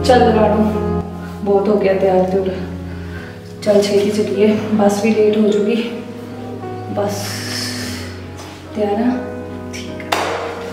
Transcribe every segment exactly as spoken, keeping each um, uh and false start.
चल रानू, बहुत हो गया तैयार तुर, चल छेती चलिए, बस भी लेट हो चुकी। बस तैयार है? ठीक है।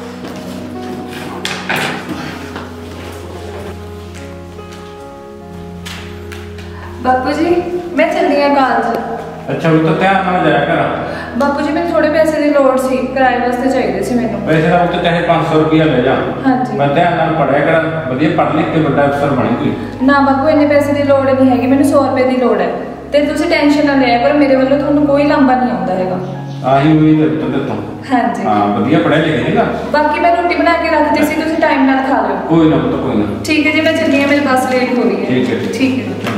बापू जी मैं चली हाँ कॉलेज। अच्छा वो तो ध्यान ਨਾਲ ਜਾਇਆ ਕਰ। ਬਾਪੂ ਜੀ ਮੈਨੂੰ ਥੋੜੇ ਪੈਸੇ ਦੀ ਲੋੜ ਸੀ, ਕਿਰਾਏ ਵਾਸਤੇ ਚਾਹੀਦੇ ਸੀ ਮੈਨੂੰ। ਪੈਸੇ ਦਾ ਉੱਤੇ ਚਾਹੇ पाँच सौ ਰੁਪਇਆ ਲੈ ਜਾ। ਹਾਂਜੀ ਮੈਂ ਧਿਆਨ ਨਾਲ ਪੜਿਆ ਕਰ, ਵਧੀਆ ਪੜ੍ਹ ਲਿਖ ਕੇ ਵੱਡਾ ਅਫਸਰ ਬਣੀ ਕੋਈ। ਨਾ ਬਾਪੂ ਇੰਨੇ ਪੈਸੇ ਦੀ ਲੋੜ ਨਹੀਂ ਹੈਗੀ, ਮੈਨੂੰ सौ ਰੁਪਏ ਦੀ ਲੋੜ ਹੈ ਤੇ ਤੁਸੀਂ ਟੈਨਸ਼ਨ ਨਾ ਲਿਆ ਕਰੋ, ਮੇਰੇ ਵੱਲੋਂ ਤੁਹਾਨੂੰ ਕੋਈ ਲਾਂਭਾ ਨਹੀਂ ਆਉਂਦਾ ਹੈਗਾ। ਆਹੀ ਉਮੀਦ ਹੈ ਤੁੰਦੇ ਤੋਂ। ਹਾਂਜੀ ਹਾਂ ਵਧੀਆ ਪੜਿਆ ਲਿਖਿਆ ਹੈਗਾ। ਬਾਕੀ ਮੈਂ ਰੋਟੀ ਬਣਾ ਕੇ ਰੱਖਦੀ ਸੀ, ਤੁਸੀਂ ਟਾਈਮ ਨਾਲ ਖਾ ਲਿਓ। ਕੋਈ ਨਾ ਪੁੱਤ ਕੋਈ ਨਾ। ਠੀਕ ਹੈ ਜੀ ਮੈਂ ਚੱਲੀ ਹਾਂ, ਮੇਰੀ ਬੱਸ ਲੇਟ ਹੋ ਰਹੀ ਹੈ। ਠੀਕ ਹੈ ਠੀਕ ਹੈ।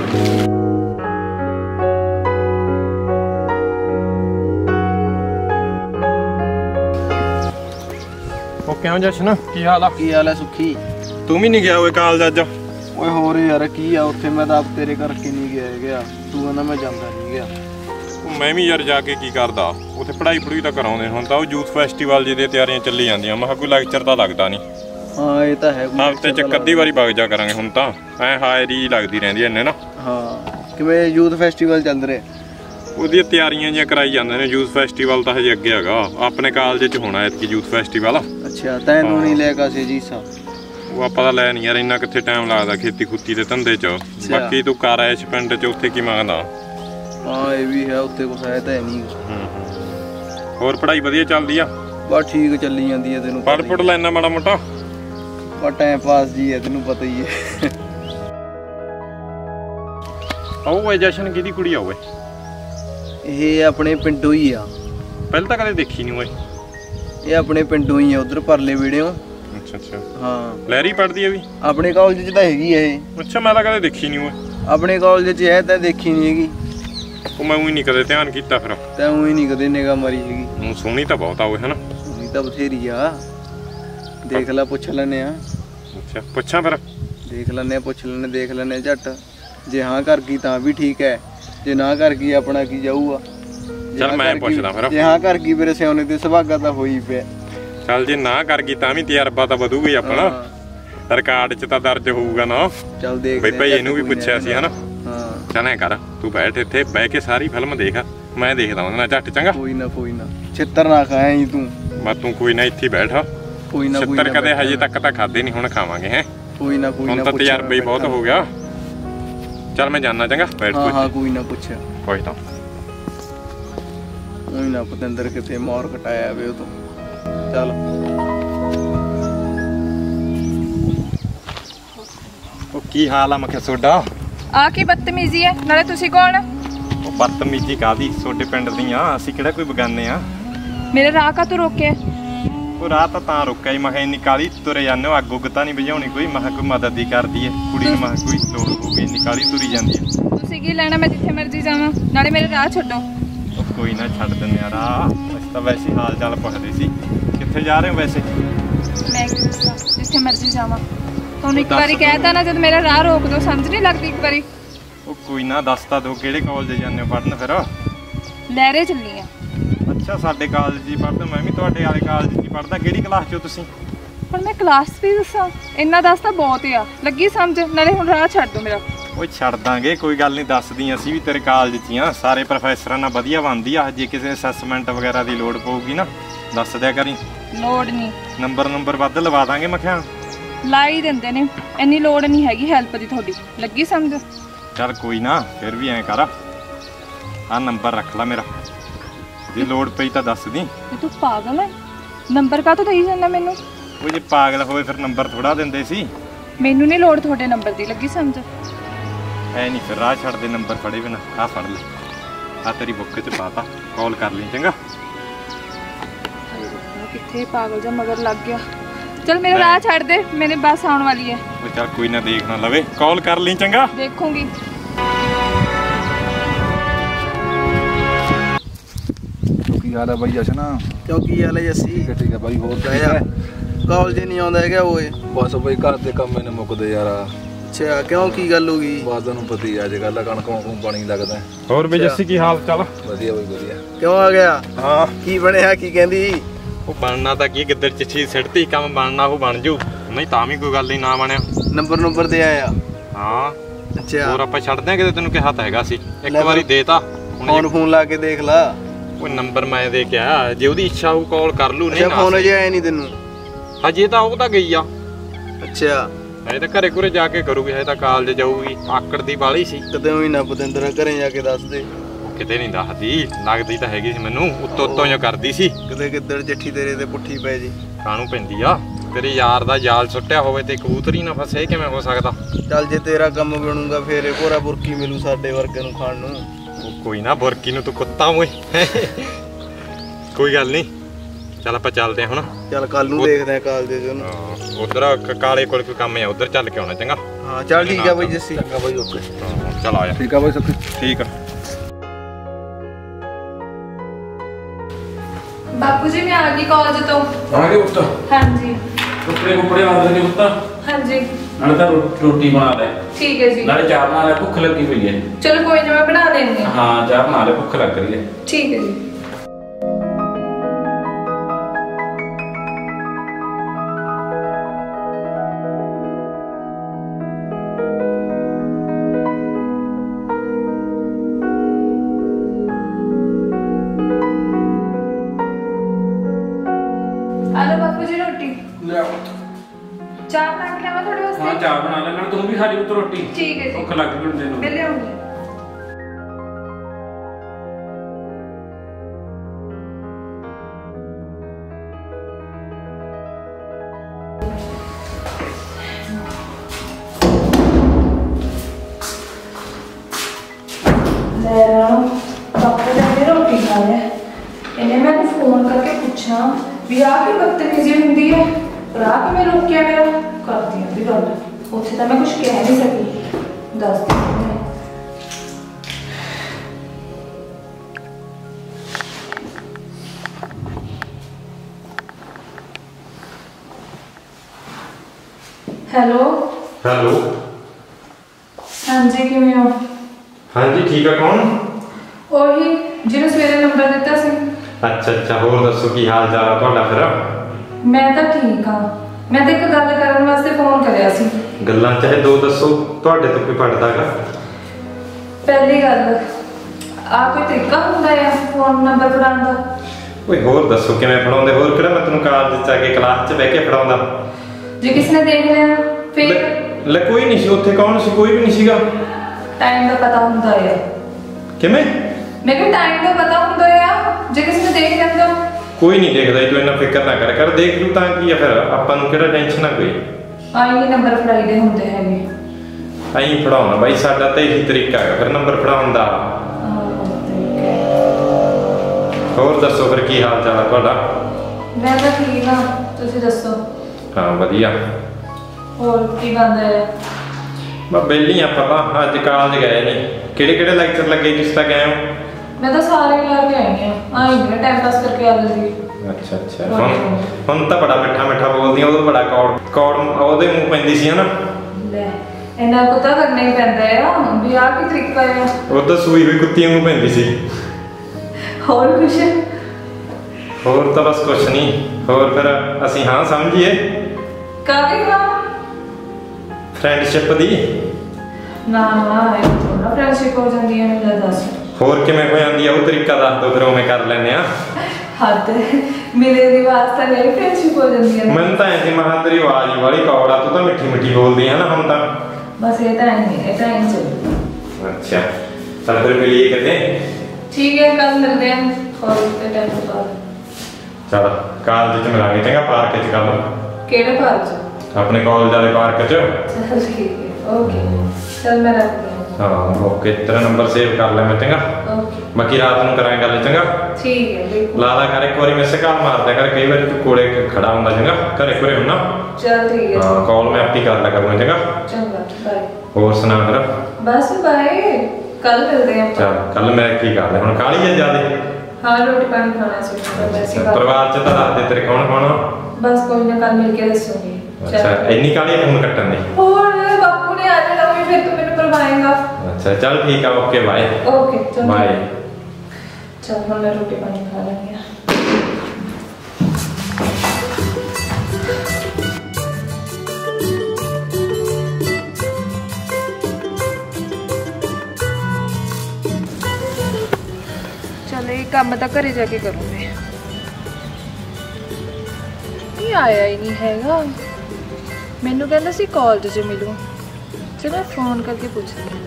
क्यों जशन की हाल आ? की हाल है सुखी? तू भी नहीं गया हुए कॉलेज अज? ओए हो रे यार की आ उत्थे मैं तो आप तेरे करके नहीं गया गया, तू कहना मैं जांदा नहीं गया। मैं भी यार जाके की करदा, उत्थे पढ़ाई पढ़ूई तो कराउंदे हुण तां यूथ फैसटीवल जी दी तैयारियां चली जांदियां, मैं कोई लेक्चर तां लगदा नहीं। हां ये तां है, हफ्ते च कद्दी वारी वग जा करांगे हुण तां ऐ हायरी लगदी रहिंदी इन्ने ना। हां किवें यूथ फैसटीवल चल रहे? ਉਹਦੀਆਂ ਤਿਆਰੀਆਂ ਜਿਹੀਆਂ ਕਰਾਈ ਜਾਂਦੇ ਨੇ। ਯੂਥ ਫੈਸਟੀਵਲ ਤਾਂ ਹਜੇ ਅੱਗੇ ਹੈਗਾ, ਆਪਣੇ ਕਾਲਜ 'ਚ ਹੋਣਾ ਐਤਕੀ ਯੂਥ ਫੈਸਟੀਵਲ। ਅੱਛਾ ਤੈਨੂੰ ਨਹੀਂ ਲੈ ਕੇ ਸੀ ਜੀ ਸਾ? ਉਹ ਆਪਾਂ ਤਾਂ ਲੈ ਨਹੀਂ ਯਾਰ, ਇੰਨਾ ਕਿੱਥੇ ਟਾਈਮ ਲੱਗਦਾ ਖੇਤੀ ਖੁੱਤੀ ਦੇ ਧੰਦੇ 'ਚ। ਬਾਕੀ ਤੂੰ ਕਰ ਐਸ਼ ਪਿੰਡ 'ਚ, ਉੱਥੇ ਕੀ ਮੰਗਦਾ? ਹਾਂ ਇਹ ਵੀ ਹੈ, ਉੱਥੇ ਕੁਛ ਹੈ ਤਾਂ ਹੈ ਨਹੀਂ। ਹੋਰ ਪੜ੍ਹਾਈ ਵਧੀਆ ਚੱਲਦੀ ਆ? ਬਸ ਠੀਕ ਚੱਲੀ ਜਾਂਦੀ ਹੈ, ਤੈਨੂੰ ਪੜ੍ਹ ਪੁੜ ਲੈਣਾ ਮਾੜਾ ਮੋਟਾ? ਬਸ ਟਾਈਮ ਪਾਸ ਜੀ ਹੈ, ਤੈਨੂੰ ਪਤਾ ਹੀ ਹੈ। ਆਓ ਓਏ ਜਸ਼ਨ ਕਿਹਦੀ ਕੁੜੀ ਆ ਓਏ? ਇਹ ਆਪਣੇ ਪਿੰਡੋਂ ਹੀ ਆ। ਪਹਿਲਾਂ ਤਾਂ ਕਦੇ ਦੇਖੀ ਨਹੀਂ ਓਏ। ਇਹ ਆਪਣੇ ਪਿੰਡੋਂ ਹੀ ਆ, ਉਧਰ ਪਰਲੇ ਵਿੜਿਓ। ਅੱਛਾ ਅੱਛਾ ਹਾਂ ਲਹਿਰੀ ਪੜ੍ਹਦੀ ਆ ਵੀ? ਆਪਣੇ ਕਾਲਜ 'ਚ ਤਾਂ ਹੈਗੀ ਆ ਇਹ। ਅੱਛਾ ਮੈਂ ਤਾਂ ਕਦੇ ਦੇਖੀ ਨਹੀਂ ਓਏ। ਆਪਣੇ ਕਾਲਜ 'ਚ ਹੈ ਤਾਂ ਦੇਖੀ ਨਹੀਂ ਹੈਗੀ। ਉਹ ਮੈਂ ਉਹੀ ਨਹੀਂ ਕਦੇ ਧਿਆਨ ਕੀਤਾ ਫਿਰ। ਤਾਂ ਉਹੀ ਨਹੀਂ ਕਦੇ ਨਿਗਾਹ ਮਾਰੀ ਹੈਗੀ। ਉਹ ਸੋਹਣੀ ਤਾਂ ਬਹੁਤ ਆ ਓਏ ਹਨਾ? ਸੋਹਣੀ ਤਾਂ ਬਥੇਰੀ ਆ, ਦੇਖ ਲੈ ਪੁੱਛ ਲੈਨੇ ਆ। ਅੱਛਾ ਪੁੱਛਾਂ ਫਿਰ? ਦੇਖ ਲੈਨੇ ਆ, ਪੁੱਛ ਲੈਨੇ, ਦੇਖ ਲੈਨੇ ਝੱਟ। ਜੇ ਹਾਂ ਕਰ ਗਈ ਤਾਂ ਵੀ ਠੀਕ ਹੈ, ਜੇ ਨਾ ਕਰ ਗਈ ਆਪਣਾ ਕੀ ਜਾਊਗਾ। ਚੱਲ ਮੈਂ ਪੁੱਛਦਾ ਫਿਰ। ਜੇ ਹਾਂ ਕਰ ਗਈ ਮੇਰੇ ਸਿਆਣੇ ਤੇ ਸੁਭਾਗਾ ਤਾਂ ਹੋਈ ਪਿਆ। ਚੱਲ ਜੇ ਨਾ ਕਰ ਗਈ ਤਾਂ ਵੀ ਤਜਰਬਾ ਤਾਂ ਵਧੂਗਾ ਹੀ ਆਪਣਾ, ਰਿਕਾਰਡ 'ਚ ਤਾਂ ਦਰਜ ਹੋਊਗਾ ਨਾ। ਚੱਲ ਦੇਖ ਬਈ ਭਾਈ ਇਹਨੂੰ ਵੀ ਪੁੱਛਿਆ ਸੀ ਹਨਾ? ਹਾਂ ਚੱਲ ਐ ਕਰ, ਤੂੰ ਬੈਠ ਇੱਥੇ ਬਹਿ ਕੇ ਸਾਰੀ ਫਿਲਮ ਦੇਖ, ਮੈਂ ਦੇਖਦਾ ਉਹਦੇ ਨਾਲ ਝੱਟ। ਚੰਗਾ ਕੋਈ ਨਾ ਕੋਈ ਨਾ, ਛਿੱਤਰ ਨਾ ਖਾਇਆ ਤੂੰ। ਬਸ ਤੂੰ ਕੋਈ ਨਾ ਇੱਥੇ ਬੈਠ। ਕੋਈ ਨਾ ਕੋਈ ਨਾ, ਛਿੱਤਰ ਕਦੇ ਹਜੇ ਤੱਕ ਤਾਂ ਖਾਦੇ ਨਹੀਂ, ਹੁਣ ਖਾਵਾਂਗੇ ਹੈ। ਕੋਈ ਨਾ ਕੋਈ ਨਾ, ਹੁਣ ਤਾਂ ਤਜਰਬਾ ਹੀ ਬਹੁਤ ਹੋ ਗਿਆ। ਚੱਲ ਮੈਂ ਜਾਣਾ। ਚੰਗਾ ਬੈਠ। ਹਾਂ ਹਾਂ ਕੋਈ ਨਾ ਪੁੱਛਿਆ ਕੋਈ ਤਾਂ ਉਹੀ ਨਾ ਪਤੰਦਰ ਕਿਤੇ ਮੌਰ ਕਟਾਇਆ ਵੇ ਉਹ ਤੋਂ। ਚੱਲ ਉਹ ਕੀ ਹਾਲ ਆ ਮੈਂ ਕਿਹਾ ਤੁਹਾਡਾ? ਆ ਕੀ ਬਦਤਮੀਜ਼ੀ ਹੈ? ਨਾਲੇ ਤੁਸੀਂ ਕੌਣ? ਉਹ ਬਦਤਮੀਜ਼ੀ ਕਾਦੀ, ਤੁਹਾਡੇ ਪਿੰਡ ਦੀਆਂ, ਅਸੀਂ ਕਿਹੜਾ ਕੋਈ ਬਗਾਨੇ ਆ। ਮੇਰੇ ਰਾਹ ਕਾ ਤੂੰ ਰੋਕਿਆ? ਉਹ ਰਾਹ ਤਾਂ ਤਾਂ ਰੁਕਿਆ ਜੀ, ਮੈਂ ਕਿਹਾ ਇੰਨੀ ਕਾਲੀ ਤੁਰੇ ਜਾਂਦੇ ਹੋ, ਅੱਗ ਉੱਗ ਤਾਂ ਨਹੀਂ ਬੁਝਾਉਣੀ ਕੋਈ, ਮੈਂ ਕਿਹਾ ਕੋਈ ਮਦਦ ਹੀ ਕਰਦੀ ਹੈ ਕੁੜੀ ਨੂੰ, ਮੈਂ ਕਿਹਾ ਕੋਈ ਲੋੜ ਹੋਊਗੀ, ਇੰਨੀ ਕਾਲੀ ਤੁਰੀ ਜਾਂਦੀ ਹੈ। ਤੁਸੀਂ ਕੀ ਲੈਣਾ, ਮੈਂ ਜਿੱਥੇ ਮਰਜ਼ੀ ਜਾਵਾਂ, ਨਾਲੇ ਮੇਰੇ ਰਾਹ ਛੱਡੋ। ਕੋਈ ਨਾ ਛੱਡ ਦਿੰਦੇ ਆ ਰਾਹ, ਅਸੀਂ ਤਾਂ ਵੈਸੇ ਹਾਲ ਚਾਲ ਪੁੱਛਦੇ ਸੀ। ਕਿੱਥੇ ਜਾ ਰਹੇ ਹੋ ਵੈਸੇ? ਮੈਂ ਜਿੱਥੇ ਮਰਜ਼ੀ ਜਾਵਾਂ, ਤੁਹਾਨੂੰ ਇੱਕ ਵਾਰੀ ਕਹਿਤਾ ਨਾ, ਜਦ ਮੇਰਾ ਰਾਹ ਰੋਕ ਦੋ, ਸਮਝ ਨਹੀਂ ਲੱਗਦੀ ਇੱਕ ਵਾਰੀ? ਉਹ ਕੋਈ ਨਾ ਦੱਸ ਤਾਂ ਦਿਓ, ਕਿਹੜੇ ਕਾਲਜ ਜਾਂਦੇ ਹੋ ਪੜ੍ਹਨ ਫਿਰ? ਲਹਿਰੇ ਚੱਲੀ ਆ। ਅੱਛਾ ਸਾਡੇ ਕਾਲਜ 'ਚ ਹੀ ਪੜ੍ਹਦੇ, ਮੈਂ ਵੀ ਤੁਹਾਡੇ ਵਾਲੇ ਕਾਲਜ 'ਚ ਹੀ ਪੜ੍ਹਦਾ। ਕਿਹੜੀ ਕਲਾਸ 'ਚ ਹੋ ਤੁਸੀਂ? ਹੁਣ ਮੈਂ ਕਲਾਸ ਵੀ ਦੱਸਾਂ? ਇੰਨਾ ਦੱਸ ਤਾਂ ਬਹੁਤ ਆ, ਲੱਗੀ ਸਮਝ। ਨਾਲੇ ਹੁਣ ਰਾਹ ਛੱਡ ਦੋ ਮੇਰਾ। ਉਹ ਛੱਡ ਦਾਂਗੇ, ਕੋਈ ਗੱਲ ਨਹੀਂ, ਦੱਸਦੀ ਅਸੀਂ ਵੀ ਤੇਰੇ ਕਾਲਜ 'ਚ ਹੀ ਆ, ਸਾਰੇ ਪ੍ਰੋਫੈਸਰਾਂ ਨਾਲ ਵਧੀਆ ਬਣਦੀ ਆ। ਜੇ ਕਿਸੇ ਅਸੈਸਮੈਂਟ ਵਗੈਰਾ ਦੀ ਲੋੜ ਪਊਗੀ ਨਾ ਦੱਸ ਦਿਆ ਕਰੀ। ਲੋੜ ਨਹੀਂ, ਨੰਬਰ ਨੰਬਰ ਵੱਧ ਲਵਾ ਦਾਂਗੇ। ਮੈਂ ਕਿਹਾ ਲਾ ਹੀ ਦਿੰਦੇ ਨੇ, ਇੰਨੀ ਲੋੜ ਨਹੀਂ ਹੈਗੀ ਹੈਲਪ ਦੀ ਤੁਹਾਡੀ, ਲੱਗੀ ਸਮਝ। ਚੱਲ ਕੋਈ ਨਾ, ਫਿਰ ਵੀ ਐਂ ਕਰ, ਆਹ ਨੰਬਰ ਰੱਖ ਲੈ ਮੇਰਾ, ਜੇ ਲੋੜ ਪਈ ਤਾਂ ਦੱਸ ਦੀ। ਤੂੰ ਪਾਗਲ ਹੈ? ਨੰਬਰ ਕਾਹਤੋਂ ਦੇਈ ਜਾਂਦਾ ਮੈਨੂੰ? ਉਹ ਜੇ ਪਾਗਲ ਹੋਵੇ ਫਿਰ ਨੰਬਰ ਥੋੜਾ ਦਿੰਦੇ ਸੀ। ਮੈਨੂੰ ਨਹੀਂ ਲੋੜ ਤੁਹਾਡੇ ਨੰਬਰ ਦੀ, ਲੱਗੀ ਸਮਝ। ਐ ਨਹੀਂ ਫਿਰ ਰਾਹ ਛੱਡ ਦੇ, ਨੰਬਰ ਫੜੇ ਬਿਨਾ। ਆਹ ਫੜ ਲੈ, ਆਹ ਤੇਰੀ ਬੁੱਕ 'ਚ ਪਾਤਾ, ਕਾਲ ਕਰ ਲਈ। ਚੰਗਾ ਕਿੱਥੇ ਪਾਗਲ ਜਾਂ ਮਗਰ ਲੱਗ ਗਿਆ। ਚਲ ਮੇਰਾ ਰਾਹ ਛੱਡ ਦੇ, ਮੇਰੇ ਬੱਸ ਆਉਣ ਵਾਲੀ ਹੈ। ਉਹ ਚੱਲ ਕੋਈ ਨਾ, ਦੇਖ ਨਾ ਲਵੇ, ਕਾਲ ਕਰ ਲਈ। ਚੰਗਾ ਦੇਖੂੰਗੀ। ਕੀ ਹਾਲ ਹੈ ਬਾਈ ਜਸ਼ਨ? ਕਿਉਂ ਕੀ ਹਾਲ ਹੈ ਜੱਸੀ? ਠੀਕ ਹੈ ਬਾਈ। ਹੋਰ ਤਾਂ ਕਾਲਜ ਨਹੀਂ ਆਉਂਦਾ ਹੈਗਾ ਓਏ? ਬਸ ਬਾਈ ਘਰ ਦੇ ਕੰਮ ਇਹਨੇ ਮੁੱਕਦੇ ਯਾਰ। ਅੱਛਾ ਕਿਉਂ, ਕੀ ਗੱਲ ਹੋ ਗਈ? ਬਸ ਤੈਨੂੰ ਪਤਾ ਹੀ ਅੱਜ ਕੱਲ੍ਹ ਕਣਕ ਨੂੰ ਪਾਣੀ ਲੱਗਦਾ। ਹੋਰ ਵੀ ਜੱਸੀ ਕੀ ਹਾਲ ਚਾਲ? ਵਧੀਆ ਬਾਈ ਵਧੀਆ। ਕਿਉਂ ਆ ਗਿਆ? ਹਾਂ ਕੀ ਬਣਿਆ, ਕੀ ਕਹਿੰਦੀ? ਉਹ ਬਣਨਾ ਤਾਂ ਕੀ, ਕਿੱਧਰ ਚਿੱਠੀ ਸਿੱਟਤੀ, ਕੰਮ ਬਣਨਾ ਉਹ ਬਣ ਜੂ। ਨਹੀਂ ਤਾਂ ਵੀ ਕੋਈ ਗੱਲ ਨਹੀਂ, ਨਾ ਬਣਿਆ ਨੰਬਰ ਨੰਬਰ ਦੇ ਆਇਆ। ਹਾਂ ਅੱਛਾ ਹੋਰ ਆਪਾਂ ਛੱਡਦੇ ਆ ਕਿਤੇ, ਤੈਨੂੰ ਕਿਹਾ ਤਾਂ ਹੈਗਾ ਸੀ ਇੱਕ ਲੈ ਵਾਰੀ ਦੇਤਾ। ਫੋਨ ਫੋਨ ਲਾ ਕੇ ਦੇਖ ਲਾ। ਕੋਈ ਨੰਬਰ ਮੈਂ ਦੇ ਕੇ ਆਇਆ, ਜੇ ਉਹਦੀ ਇੱਛਾ ਹੋਊ ਕਾਲ ਕਰ ਲੂ। ਨਹੀਂ ਅੱਛਾ ਫੋਨ ਅਜੇ ਆਇਆ ਨਹੀਂ ਤੈਨੂੰ? ਹਜੇ ਤਾਂ ਉਹ ਤਾਂ ਗਈ ਆ, ਅੱਛਾ ਹਜੇ ਤਾਂ ਘਰੇ ਘੁਰੇ ਜਾ ਕੇ ਕਰੂਗੀ, ਹਜੇ ਤਾਂ ਕਾਲਜ ਜਾਊਗੀ। ਆਕੜ ਦੀ ਬਾਲੀ ਸੀ। ਕਦੇ ਵੀ ਨਾ ਪਤੰਦਰਾ ਘਰੇ ਜਾ ਕੇ ਦੱਸ ਦੇ। ਕਿਤੇ ਨਹੀਂ ਦੱਸਦੀ, ਲੱਗਦੀ ਤਾਂ ਹੈਗੀ ਸੀ ਮੈਨੂੰ, ਉੱਤੋਂ ਉੱਤੋਂ ਜਿਹਾ ਕਰਦੀ ਸੀ। ਕਦੇ ਕਿੱਧਰ ਚਿੱਠੀ ਤੇਰੇ ਤੇ ਪੁੱਠੀ ਪੈ ਜੀ। ਕਾਹਨੂੰ ਪੈਂਦੀ ਆ, ਤੇਰੇ ਯਾਰ ਦਾ ਜਾਲ ਸੁੱਟਿਆ ਹੋਵੇ ਤੇ ਕਬੂਤਰ ਹੀ ਨਾ ਫਸੇ, ਕਿਵੇਂ ਹੋ ਸਕਦਾ? ਚੱਲ ਜੇ ਤੇਰਾ ਕੰਮ ਬਣੂਗਾ ਫੇਰ ਇਹ ਭੋਰਾ ਬੁਰਕੀ ਮਿਲੂ ਸਾਡੇ ਵਰਗੇ ਨੂੰ ਖਾਣ ਨੂੰ। ਉਹ ਕੋਈ ਨਾ, ਬੁਰਕੀ ਨੂੰ ਤੂੰ ਕੁੱਤਾ ਮੋਏ। ਕੋਈ ਗੱਲ ਨਹੀਂ, ਚੱਲ ਆਪਾਂ ਚੱਲਦੇ ਹਾਂ ਹੁਣ। ਚੱਲ ਕੱਲ ਨੂੰ ਦੇਖਦੇ ਆ ਕਾਲਜ ਚ ਉਹਨੂੰ। ਉਧਰ ਕਾਲੇ ਕੋਲ ਕੋਈ ਕੰਮ ਹੈ, ਉਧਰ ਚੱਲ ਕੇ ਆਉਣਾ ਚੰਗਾ। ਹਾਂ ਚੱਲ ਠੀਕ ਆ ਬਾਈ ਜੱਸੀ। ਚੰਗਾ ਬਾਈ ਓਕੇ। ਹਾਂ ਚੱਲ ਆ ਜਾ। ਠੀਕ ਆ ਬਾਈ ਸੁੱਖੀ। ਠੀਕ ਆ। ਬਾਪੂ ਜੀ ਮੈਂ ਆ ਗਈ ਕਾਲਜ ਤੋਂ। ਆ ਗਏ ਉੱਤ ਹਾਂਜੀ ਕੱਪੜੇ ਕੁਪੜੇ ਆ ਗਏ ਉੱਤ। ਹਾਂਜੀ ਨਾਲੇ ਤਾਂ ਰੋ- ਰੋਟੀ ਬਣਾ ਲੈ, ਠੀਕ ਹੈ ਜੀ। ਨਾਲੇ ਚਾਹ ਬਣਾ ਲੈ, ਭੁੱਖ ਲੱਗੀ ਪਈ ਹੈ। ਚਲੋ ਕੋਈ ਨਾ ਮੈਂ ਬਣਾ ਦੇਣੀ ਆ। ਹਾਂ ਚਾਹ ਬਣਾ ਲੈ, ਭੁੱਖ ਲੱਗ ਰਹੀ ਹੈ। ਠੀਕ ਹੈ ਜੀ। ਆਲੋ ਬਾਪੂ ਜੀ ਰੋਟੀ ਲੈ ਚਾਹ ਬਣਾ ਕੇ ਲਿਆਵਾਂ ਤੁਹਾਡੇ ਹਾਂ ਵਾਸਤੇ? ਚਾਹ ਬਣਾ ਲੈ, ਨਾਲ ਤੂੰ ਵੀ ਖਾਲੀ ਉੱਤ ਰੋਟੀ। ਠੀਕ ਹੈ ਜੀ। ਭੁੱਖ ਲੱਗ ਗਈ ਹੁੰਦੇ ਨੂੰ। ਮੈਂ ਲਿਆਉਂਗੀ। ਲੈ ਰਾਣੋ ਬਾਪੂ ਨੇ ਮੇਰੀ ਰੋਟੀ ਖਾ ਲਿਆ। ਇਹਨੇ ਮੈਨੂੰ ਫੋਨ ਕਰਕੇ ਪੁੱਛਿਆ ਵੀ ਆਹ ਕੀ ਬਦਤਮੀਜ਼ੀ ਹੁੰਦੀ ਹੈ, ਪਰ ਆਹ ਕਿਵੇਂ ਰੋਕਿਆ ਮੇਰਾ। ਕਰਦੀ ਆ ਵੀ ਗੱਲ, ਉੱਥੇ ਤਾਂ ਮੈਂ ਕੁਝ ਕਹਿ ਨਹੀਂ ਸਕੀ। ਦੱਸ ਦਿੰਦੀ ਹਾਂ। Hello hello. ਹਾਂਜੀ ਕਿਵੇਂ ਹੋ? ਹਾਂਜੀ ਠੀਕ ਆ। ਕੌਣ? ਉਹੀ ਜਿਹਨੇ ਸਵੇਰੇ ਨੰਬਰ ਦਿੱਤਾ ਸੀ। ਅੱਛਾ ਅੱਛਾ, ਹੋਰ ਦੱਸੋ ਕੀ ਹਾਲ ਚਾਲ ਆ ਤੁਹਾਡਾ? ਫਿਰ ਮੈਂ ਤਾਂ ਠੀਕ ਹਾਂ। ਮੈਂ ਤਾਂ ਇੱਕ ਗੱਲ ਕਰਨ ਵਾਸਤੇ ਫੋਨ ਕਰਿਆ ਸੀ। ਗੱਲਾਂ ਚਾਹੇ ਦੋ ਦੱਸੋ, ਤੁਹਾਡੇ ਤੋਂ ਕੋਈ ਪੜਦਾਗਾ? ਪਹਿਲੀ ਗੱਲ, ਆ ਕੋਈ ਤਰੀਕਾ ਹੁੰਦਾ ਹੈ ਫੋਨ ਨੰਬਰ ਫੜਾਉਣ ਦਾ? ਓਏ ਹੋਰ ਦੱਸੋ ਕਿਵੇਂ ਫੜਾਉਂਦੇ? ਹੋਰ ਕਿਹੜਾ ਮੈਂ ਤੈਨੂੰ ਕਾਲਜ ਚ ਆ ਕੇ ਕਲਾਸ ਚ ਬਹਿ ਕੇ ਫੜਾਉਂਦਾ? ਜੇ ਕਿਸੇ ਨੇ ਦੇਖ ਲਿਆ ਫਿਰ? ਲੈ- ਲੈ ਕੋਈ ਨਹੀਂ ਸੀ ਉੱਥੇ। ਕੌਣ ਸੀ? ਕੋਈ ਵੀ ਨਹੀਂ ਸੀਗਾ। ਟਾਈਮ ਦਾ ਪਤਾ ਹੁੰਦਾ ਹੈ। ਕਿਵੇਂ? ਮੈਂ ਕਿਹਾ ਟਾਈਮ ਦਾ ਪਤਾ ਹੁੰਦਾ ਆ, ਜੇ ਕਿਸੇ ਨੇ ਦੇਖ ਲੈਂਦਾ। ਕੋਈ ਨਹੀਂ ਦੇਖਦਾ, ਤੂੰ ਇੰਨਾ ਫਿਕਰ ਨਾ ਕਰ ਕਰ ਦੇਖ ਲੂ ਤਾਂ ਕੀ ਆ, ਫਿਰ ਆਪਾਂ ਨੂੰ ਕਿਹੜਾ ਟੈਨਸ਼ਨ ਆ ਕੋਈ। ਆਈ ਨਹੀਂ ਨੰਬਰ ਫੜਾਈ ਦੇ ਹੁੰਦੇ ਹੈਗੇ। ਐਂ ਫੜਾਉਣਾ ਬਾਈ, ਸਾਡਾ ਤਾਂ ਇਹੀ ਤਰੀਕਾ ਹੈਗਾ ਫਿਰ ਨੰਬਰ ਫੜਾਉਣ ਦਾ। ਹੋਰ ਦੱਸੋ ਫਿਰ ਕੀ ਹਾਲ ਚਾਲ ਆ ਤੁਹਾਡਾ? ਮੈਂ ਤਾਂ ਠੀਕ ਹਾਂ, ਤੁਸੀਂ ਦੱਸੋ? ਹਾਂ ਵਧੀਆ। ਹੋਰ ਕੀ ਬਣਦਾ ਹੈ? ਬਸ ਬੇਲੀ ਆਪਾਂ ਤਾਂ ਅੱਜ ਕਾਲਜ ਗਏ ਨਹੀਂ। ਕਿਹੜੇ ਕਿਹੜੇ ਲੈਕਚਰ ਲੱਗੇ ਜਿਸ ਤੱਕ ਗਏ ਹੋ? ਮੈਂ ਤਾਂ ਸਾਰੇ ਲਾ ਕੇ ਆਈ ਹਾਂ। ਆਈ ਨਹੀਂ ਟਾਈਮ ਪਾਸ ਕਰਕੇ ਆ ਗਈ ਸੀ। ਅੱਛਾ ਅੱਛਾ। ਹੁਣ ਹੁਣ ਤਾਂ ਬੜਾ ਮਿੱਠਾ ਮਿੱਠਾ ਬੋਲਦੀ ਆ, ਉਦੋਂ ਬੜਾ ਕੌੜ ਕੌੜ ਉਹਦੇ ਮੂੰਹ ਪੈਂਦੀ ਸੀ ਹਨਾ। ਲੈ ਇਹਨਾਂ ਕੋ ਤਾਂ ਕਰਨਾ ਹੀ ਪੈਂਦਾ ਆ ਵੀ ਆਹ ਕੀ ਤਰੀਕਾ ਆ। ਉਹ ਤਾਂ ਸੂਈ ਹੋਈ ਕੁੱਤੀ ਵਾਂਗੂ ਪੈਂਦੀ ਸੀ। ਹੋਰ ਕੁਛ? ਹੋਰ ਤਾਂ ਬਸ ਕੁਛ ਨਹੀਂ। ਹੋਰ ਫਿਰ ਅਸੀਂ ਹਾਂ ਸਮਝੀਏ ਕਾਹਦੀ ਹਾਂ? ਫਰੈਂਡਸ਼ਿਪ ਦੀ। ਨਾ ਨਾ ਇਹ ਥੋੜਾ ਫਰੈਂਡਸ਼ਿਪ ਹੋ ਜਾਂਦੀ ਹੈ। ਮੈਨੂੰ ਦੱਸ ਹੋਰ ਕਿਵੇਂ ਹੋ ਜਾਂਦੀ ਆ? ਉਹ ਤਰੀਕਾ ਦੱਸ ਦੋ ਫਿਰ ਉਵੇਂ ਕਰ ਲੈਂਦੇ ਆ। ਹੱਦ ਮੇਰੇ ਦੀ ਬਾਤ ਤਾਂ ਨਹੀਂ ਫਰੈਂਡਸ਼ਿਪ ਹੋ ਜਾਂਦੀ ਹੈ। ਮੈਨੂੰ ਤਾਂ ਐਂ ਸੀ ਮਹਾ ਤੇਰੀ ਆਵਾਜ਼ ਹੀ ਵਾਲੀ ਕੌੜਾ, ਤੂੰ ਤਾਂ ਮਿੱਠੀ ਮਿੱਠੀ ਬੋਲਦੀ ਹੈ ਨਾ ਹੁਣ ਤਾਂ। ਬਸ ਇਹ ਤਾਂ ਨਹੀਂ, ਇਹ ਤਾਂ ਨਹੀਂ ਚੱਲਦਾ। ਅੱਛਾ ਚੱਲ ਫਿਰ ਮਿਲੀਏ ਕਿਤੇ। ਠੀਕ ਹੈ ਕੱਲ ਮਿਲਦੇ ਹਾਂ ਕਾਲਜ ਦੇ ਟਾਈਮ ਤੋਂ ਬਾਅਦ। ਚਲ ਕਾਲਜ ਚ ਮਿਲਾਂਗੇ ਚੰਗਾ, ਪਾਰਕ ਚ ਕੱਲ। ਕਿਹੜੇ ਪਾਰਕ ਚ? ਆਪਣੇ ਕਾਲਜ ਵਾਲੇ ਪਾਰਕ ਚ। ਚਲ ਠੀਕ ਹੈ ਓਕੇ। ਚਲ ਮੈਂ ਰੱਖਦੀ ਹਾਂ। ਹਾਂ ਓਕੇ, ਤੇਰਾ ਨੰਬਰ ਸੇਵ ਕਰ ਲੈ ਮੈਂ ਚੰਗਾ। ਓਕੇ ਬਾਕੀ ਰਾਤ ਨੂੰ ਕਰਾਂਗੇ ਗੱਲ ਚੰਗਾ। ਠੀਕ ਹੈ ਬਿਲਕੁਲ। ਲਾ ਲਾ ਕਰ ਇੱਕ ਵਾਰੀ ਮੈਸੇਜ ਕਾਲ ਮਾਰ ਦਿਆ ਕਰ, ਕਈ ਵਾਰੀ ਤੂੰ ਕੋਲੇ ਖੜਾ ਹੁੰਦਾ ਚੰਗਾ, ਘਰੇ ਘਰੇ ਹੁੰਨਾ। ਚਲ ਠੀਕ ਹੈ। ਹਾਂ ਕਾਲ ਮੈਂ ਆਪੀ ਕਰ ਲਿਆ ਕਰੂੰਗਾ ਚੰਗਾ। ਚੰਗਾ ਬਾਏ। ਹੋਰ ਸੁਣਾ ਫਿਰ? ਬਸ ਬਾਏ, ਕੱਲ ਮਿਲਦੇ ਹਾਂ। ਚੱਲ ਕੱਲ ਮੈਂ ਕੀ ਕਰ ਲਿਆ ਹੁਣ? ਕਾਲੀ ਹੈ ਜਿਆਦੇ? ਹਾਂ ਰੋਟੀ ਪਾਣੀ ਖਾਣਾ ਸੀ ਤਾਂ ਵੈਸੇ ਕਰ- ਪਰਿਵਾਰ ਚ ਤਾਂ ਦੱਸ ਦੇ ਤੇਰੇ ਕੌਣ ਕੌਣ ਆ? ਬਸ ਕੋਈ ਨਾ ਕੱਲ ਮਿਲ ਕੇ ਦੱਸੂਗੀ। ਅੱਛਾ ਇੰਨੀ ਕਾਲੀ ਫੋਨ ਕੱਟਣ ਦੀ? ਹੋਰ ਬਾਪੂ ਨੇ ਆ ਜਾਣਾ ਵੀ ਫਿਰ ਤੂੰ ਮੈਨੂੰ ਪਰਵਾਏਗਾ। ਅੱਛਾ ਚੱਲ ਠੀਕ ਆ ਓਕੇ ਬਾਏ। ਓਕੇ ਚਲ ਬਾਏ। ਚਲ ਹੁਣ ਮੈਂ ਰੋਟੀ ਪਾਣੀ ਖਾ ਲੈਂਦੀ ਹਾਂ। चल ये काम तो घरे जाके करूँ मैं। ये आया ही नहीं हैगा, मैनू कहना सी कॉलेज च मिलूँ। चलो फोन करके पूछती हूँ।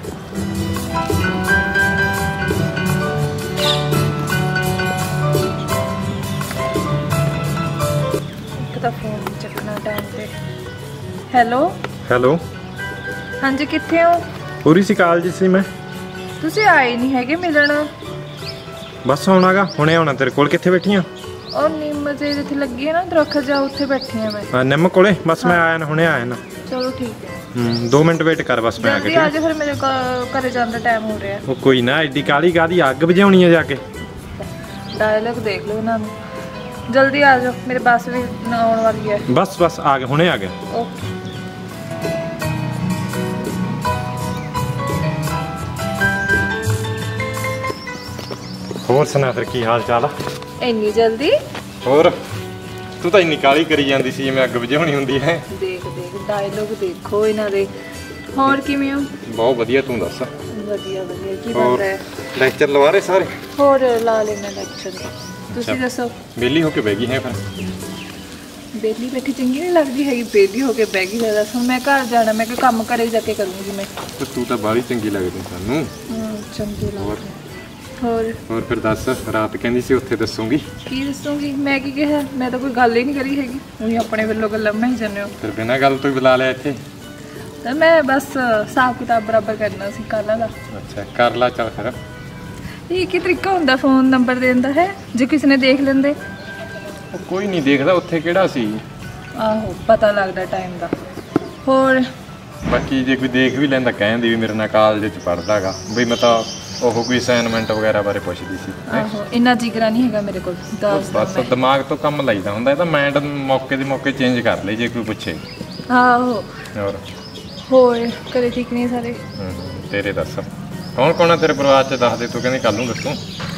एक तो फोन चकना टाइम पे। हेलो ਹੈਲੋ हाँ जी, कित्थे हो? ਪੂਰੀ ਸੀ ਕਾਲਜ ਸੀ ਮੈਂ। तुसी आए नहीं हैगे मिलण। ਬਸ ਆਉਣਾਗਾ, ਹੁਣੇ ਆਉਣਾ ਤੇਰੇ ਕੋਲ। ਕਿੱਥੇ ਬੈਠੀ ਆ? और नीम से जिथे लगी है ना दरख्त जा, उत्थे बैठी हैं मैं। ਹਾਂ, ਨਿੰਮ ਕੋਲੇ। ਬਸ ਮੈਂ ਆਇਆ ਨਾ, ਹੁਣੇ ਆਇਆ ਨਾ। चलो ठीक है, ਹੂੰ, ਦੋ ਮਿੰਟ ਵੇਟ ਕਰ ਬਸ, ਮੈਂ ਆ जल्दी ਗਿਆ। आ जा फिर, मेरे घरे जाने का टाइम हो रहा है। ਉਹ ਕੋਈ ਨਾ, ਐਡੀ ਕਾਲੀ ਕਾਦੀ ਅੱਗ ਬੁਝਾਉਣੀ ਆ ਜਾ ਕੇ। डायलॉग देख लो ना, जल्दी आ जाओ, मेरे बस भी आने वाली है। ਬਸ ਬਸ ਆ ਗਿਆ, ਹੁਣੇ ਆ ਗਿਆ। ओके। ਹੋਰ ਸੁਣਾ ਫਿਰ, ਕੀ ਹਾਲ ਚਾਲ ਆ? इन्नी जल्दी? ਹੋਰ ਤੂੰ ਤਾਂ ਇੰਨੀ ਕਾਲੀ ਕਰੀ ਜਾਂਦੀ ਸੀ ਜਿਵੇਂ ਅੱਗ ਬੁਝਾਉਣੀ ਹੁੰਦੀ ਹੈ। देख देख डायलॉग देखो इन्हां दे। ਹੋਰ ਕਿਵੇਂ ਹੋ? ਬਹੁਤ ਵਧੀਆ, ਤੂੰ ਦੱਸ। ਵਧੀਆ ਵਧੀਆ, ਕੀ ਬਣ ਹੋਰ ਰਿਹਾ ਹੈ? ਲੈਕਚਰ ਲਵਾ ਰਹੇ ਸਾਰੇ? ਹੋਰ ਲਾ ਲੈਣਾ ਲੈਕਚਰ। ਤੁਸੀਂ ਦੱਸੋ। ਵਿਹਲੀ ਹੋ ਕੇ ਬਹਿ ਗਈ ਹੈ ਫਿਰ? बेली बैठी चंगी नहीं लगती है, बेली होके बह गई। दादा सुन, मैं घर जाना, मैं काम करे जाके करूँगी मैं। ਤੇ ਤੂੰ ਤਾਂ ਬਾਹਲੀ ਚੰਗੀ ਲੱਗਦੀ ਸਾਨੂੰ। चंगी ਹੋਰ लगती। ਹੋਰ ਹੋਰ ਫਿਰ ਦੱਸ, ਰਾਤ ਕਹਿੰਦੀ ਸੀ ਉੱਥੇ ਦੱਸੂਗੀ। ਕੀ ਦੱਸੂਗੀ ਮੈਂ? ਕੀ ਕਿਹਾ? ਮੈਂ ਤਾਂ ਕੋਈ ਗੱਲ ਹੀ ਨਹੀਂ ਕਰੀ ਹੈਗੀ। ਤੁਸੀਂ ਆਪਣੇ ਵੱਲੋਂ ਗੱਲਾਂ ਬਣਾਈ ਜਾਂਦੇ ਹੋ। ਫਿਰ ਬਿਨਾਂ ਗੱਲ ਤੋਂ ਹੀ ਬੁਲਾ ਲਿਆ ਇੱਥੇ? ਤਾਂ ਮੈਂ ਬਸ ਹਿਸਾਬ ਕਿਤਾਬ ਬਰਾਬਰ ਕਰਨਾ ਸੀ ਕੱਲ੍ਹ ਦਾ। ਅੱਛਾ, ਕਰ ਲਾ ਚੱਲ ਫਿਰ। ਇਹ ਕੀ ਤਰੀਕਾ ਹੁੰਦਾ ਫੋਨ ਨੰਬਰ ਦੇਣ ਦਾ ਹੈ, ਜੇ ਕਿਸੇ ਨੇ ਦੇਖ ਲੈਂਦੇ? ਉਹ ਕੋਈ ਨਹੀਂ ਦੇਖਦਾ, ਉੱਥੇ ਕਿਹੜਾ ਸੀ। ਆਹੋ, ਪਤਾ ਲੱਗਦਾ ਟਾਈਮ ਦਾ। ਹੋਰ ਬਾਕੀ ਜੇ ਕੋਈ ਦੇਖ ਵੀ ਲੈਂਦਾ ਕਹਿੰਦੀ ਵੀ ਮੇਰੇ ਨਾਲ ਕਾਲਜ 'ਚ ਪੜ੍ਹਦਾ ਗਾ, ਬਈ ਮੈਂ ਤਾਂ ਉਹ ਕੋਈ ਅਸਾਈਨਮੈਂਟ ਵਗੈਰਾ ਬਾਰੇ ਪੁੱਛਦੀ ਸੀ। ਆਹੋ, ਇੰਨਾ ਜਿਗਰਾ ਨਹੀਂ ਹੈਗਾ ਮੇਰੇ ਕੋਲ। ਦੱਸ ਬਸ ਦਿਮਾਗ ਤੋਂ ਕੰਮ ਲਾਈਦਾ ਹੁੰਦਾ, ਇਹ ਤਾਂ ਮਾਈਂਡ ਮੌਕੇ ਦੇ ਮੌਕੇ ਚੇਂਜ ਕਰ ਲਈ ਜੇ ਕੋਈ ਪੁੱਛੇ। ਆਹੋ। ਹੋਰ ਹੋਰ ਘਰੇ ਠੀਕ ਨਹੀਂ ਸਾਰੇ? ਹੂੰ, ਤੇਰੇ ਦੱਸ ਕੌਣ ਕੌਣ ਆ ਤੇਰੇ ਪਰਿਵਾਰ 'ਚ? ਦੱਸ ਦੇ, ਤੂੰ ਕਹਿੰਦੀ ਕੱਲ ਨੂੰ ਦੱਸੂ।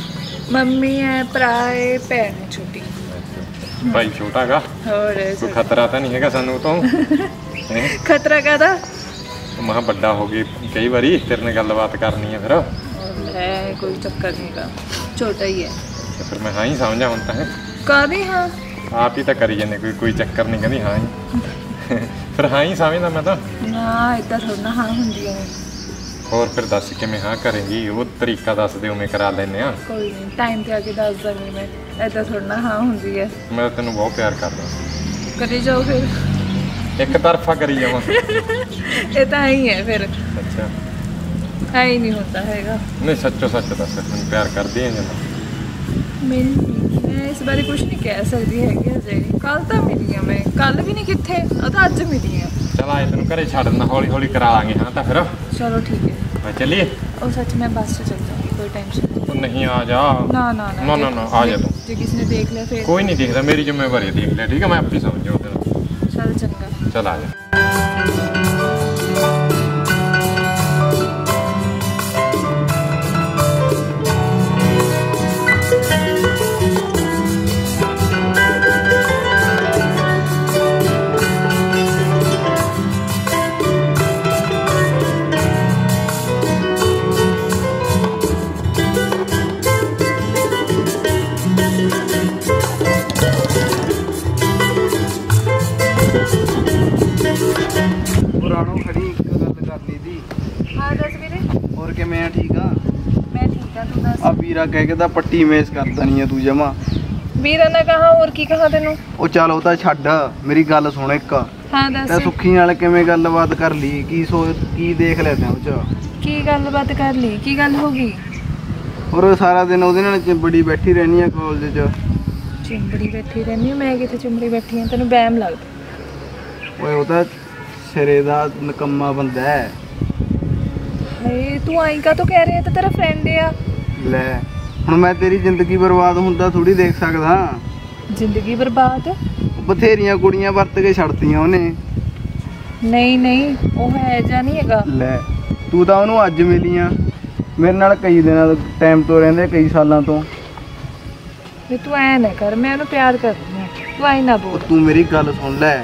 ਮੰਮੀ ਹੈ, ਭਰਾ ਹੈ, ਭੈਣ ਹੈ ਛੋਟੀ। ਭਾਈ ਛੋਟਾ ਗਾ? ਹੋਰ ਕੋਈ ਖਤਰਾ ਤਾਂ ਨਹੀਂ ਹੈਗਾ ਸਾਨੂੰ ਤੋਂ? ਖਤਰਾ ਕਾਹਦਾ? ਮੈਂ ਵੱਡਾ ਹੋ ਗਈ, ਕਈ ਵਾਰੀ ਤੇਰੇ ਨਾਲ ਗੱਲਬਾਤ ਕਰਨੀ ਹੈ ਫਿਰ। ਹੈ ਕੋਈ ਚੱਕਰ ਨਹੀਂਗਾ, ਛੋਟਾ ਹੀ ਹੈ। ਤੇ ਫਿਰ ਮੈਂ ਹਾਂ ਹੀ ਸਮਝਾ ਹੁਣ ਤਾਂ। ਕਾਹਦੀ ਹਾਂ? ਆਪ ਹੀ ਤਾਂ ਕਰੀ ਜਾਂਦੇ, ਕੋਈ ਕੋਈ ਚੱਕਰ ਨਹੀਂ, ਕਹਿੰਦੀ ਹਾਂ ਹੀ। ਫਿਰ ਹਾਂ ਹੀ ਸਮਝਦਾ ਮੈਂ ਤਾਂ। ਨਾ ਏਦਾਂ ਥੋੜਾ ਨਾ ਹਾਂ ਹੁੰਦੀ ਹੈ। ਹੋਰ ਫਿਰ ਦੱਸ ਕਿਵੇਂ ਹਾਂ ਕਰੇਂਗੀ? ਉਹ ਤਰੀਕਾ ਦੱਸ ਦੇ, ਉਵੇਂ ਕਰਾ ਲੈਂਦੇ ਆ। ਕੋਈ ਨਹੀਂ, ਟਾਈਮ ਤੇ ਆ ਕੇ ਦੱਸ ਦਾਂਗੀ ਮੈਂ। ਏਦਾਂ ਥੋੜਾ ਨਾ ਹਾਂ ਹੁੰਦੀ ਹੈ। ਮੈਂ ਤਾਂ ਤੈਨੂੰ ਬਹੁਤ ਪਿਆਰ ਕਰਦਾ। ਕਰੀ ਜਾਓ ਫਿਰ। ਇੱਕ ਤਰਫਾ ਕਰੀ ਜਾਵਾਂ? ਇਹ ਤਾਂ ਹੀ ਹੈ ਫਿਰ। ਅੱਛਾ, ਹੈ ਹੀ ਨਹੀਂ ਹੁੰਦਾ ਹੈਗਾ। ਨਹੀਂ ਸੱਚੋ ਸੱਚ ਦੱਸ, ਤੈਨੂੰ ਪਿਆਰ ਕਰਦੀ ਹੈ ਜਾਂ? ਮੈਨੂੰ ਮੈਂ ਇਸ ਬਾਰੇ ਕੁਝ ਨਹੀਂ ਕਹਿ ਸਕਦੀ ਹੈਗੀ ਅਜੇ। ਕੱਲ ਤਾਂ ਮਿਲੀ ਆ ਮੈਂ, ਕੱਲ ਵੀ ਨਹੀਂ, ਕਿੱਥੇ ਉਹ ਤਾਂ ਅੱਜ ਮਿਲੀ ਆ। ਚਲ ਆਏ ਤੈਨੂੰ ਘਰੇ ਛੱਡ ਦਿੰਦਾ, ਹੌਲੀ ਹੌਲੀ ਕਰਾ ਲਾਂਗੇ। ਹਾਂ ਤਾਂ ਫਿਰ ਚਲੋ ਠੀਕ ਹੈ। ਮੈਂ ਚੱਲੀਏ? ਉਹ ਸੱਚ ਮੈਂ ਬੱਸ 'ਚ ਚੱਲ ਜਾਊਂਗੀ, ਕੋਈ ਟੈਨਸ਼ਨ ਨਹੀਂ। ਤੂੰ ਨਹੀਂ ਆ ਜਾ। ਨਾ ਨਾ ਨਾ ਨਾ ਨਾ, ਆ ਜਾ ਤੂੰ। ਜੇ ਕਿਸੇ ਨੇ ਦੇਖ ਲਿਆ ਫਿਰ? ਕੋਈ ਨਹੀਂ ਦੇਖਦਾ, ਮੇਰੀ ਜ਼ਿੰਮੇਵਾਰੀ ਹੈ, ਦੇਖ ਲਿਆ ਠੀਕ ਹੈ, ਮੈਂ ਆਪੇ ਸਮਝ ਜਾਊਂ ਤੈਨੂੰ। ਚੱਲ ਚੰਗਾ। ਚਲ ਆ ਜਾ। ਪੁਰਾਣੋ ਖੜੀ ਇੱਕ ਗੱਲ ਕਰਨੀ ਦੀ। ਹਾਂ ਦੱਸ ਵੀਰੇ। ਹੋਰ ਕਿਵੇਂ ਆ? ਠੀਕ ਆ? ਮੈਂ ਠੀਕ ਆ, ਤੂੰ ਦੱਸ। ਆ ਵੀਰਾ ਕਹਿ ਕੇ ਤਾਂ ਪੱਟੀ ਮੇਸ ਕਰ ਦਣੀ ਆ ਤੂੰ ਜਮਾ। ਵੀਰਾ ਨਾ ਕਹਾ, ਹੋਰ ਕੀ ਕਹਾ ਤੈਨੂੰ? ਉਹ ਚੱਲ ਉਹ ਤਾਂ ਛੱਡ, ਮੇਰੀ ਗੱਲ ਸੁਣ ਇੱਕ। ਹਾਂ ਤੇ ਦੱਸ। ਸੁੱਖੀ ਨਾਲ ਕਿਵੇਂ ਗੱਲਬਾਤ ਕਰ ਲਈ? ਕੀ ਸੋ ਕੀ ਦੇਖ ਲਿਆ ਤੈਂ ਉਹ ਚ? ਕੀ ਗੱਲਬਾਤ ਕਰ ਲਈ? ਕੀ ਗੱਲ ਹੋ ਗਈ? ਹੋਰ ਸਾਰਾ ਦਿਨ ਉਹਦੇ ਨਾਲ ਚਿੰਬੜੀ ਬੈਠੀ ਰਹਿਣੀ ਆ ਕਾਲਜ 'ਚ। ਚਿੰਬੜੀ ਬੈਠੀ ਰਹਿੰਦੀ ਹਾਂ ਮੈਂ? ਕਿੱਥੇ ਚਿੰਬੜੀ ਬੈਠੀ ਹਾਂ? ਤੈਨੂੰ ਵਹਿਮ ਲੱਗਦਾ। ਓਏ ਉਹ ਤਾਂ ਸਿਰੇ ਦਾ ਨਕੰਮਾ ਬੰਦਾ ਹੈ। ਹੇ ਤੂੰ ਆਈ ਕਾ ਤੋ ਕਹਿ ਰਿਹਾ? ਤਾਂ ਤੇਰਾ ਫਰੈਂਡ ਆ। ਲੈ ਹੁਣ ਮੈਂ ਤੇਰੀ ਜ਼ਿੰਦਗੀ ਬਰਬਾਦ ਹੁੰਦਾ ਥੋੜੀ ਦੇਖ ਸਕਦਾ। ਜ਼ਿੰਦਗੀ ਬਰਬਾਦ? ਬਥੇਰੀਆਂ ਕੁੜੀਆਂ ਵਰਤ ਕੇ ਛੱਡਤੀਆਂ ਉਹਨੇ। ਨਹੀਂ ਨਹੀਂ, ਉਹ ਹੈ ਜਾਂ ਨਹੀਂ ਹੈਗਾ। ਲੈ ਤੂੰ ਤਾਂ ਉਹਨੂੰ ਅੱਜ ਮਿਲੀ ਆ, ਮੇਰੇ ਨਾਲ ਕਈ ਦਿਨਾਂ ਦਾ ਟਾਈਮ ਤੋਂ ਰਹਿੰਦੇ, ਕਈ ਸਾਲਾਂ ਤੋਂ। ਵੀ ਤੂੰ ਐ ਨਾ ਕਰ, ਮੈਂ ਉਹਨੂੰ ਪਿਆਰ ਕਰਦੀ ਹਾਂ, ਤੂੰ ਆਈ ਨਾ ਬੋਲ। ਤੂੰ ਮੇਰੀ ਗੱਲ ਸੁਣ ਲੈ,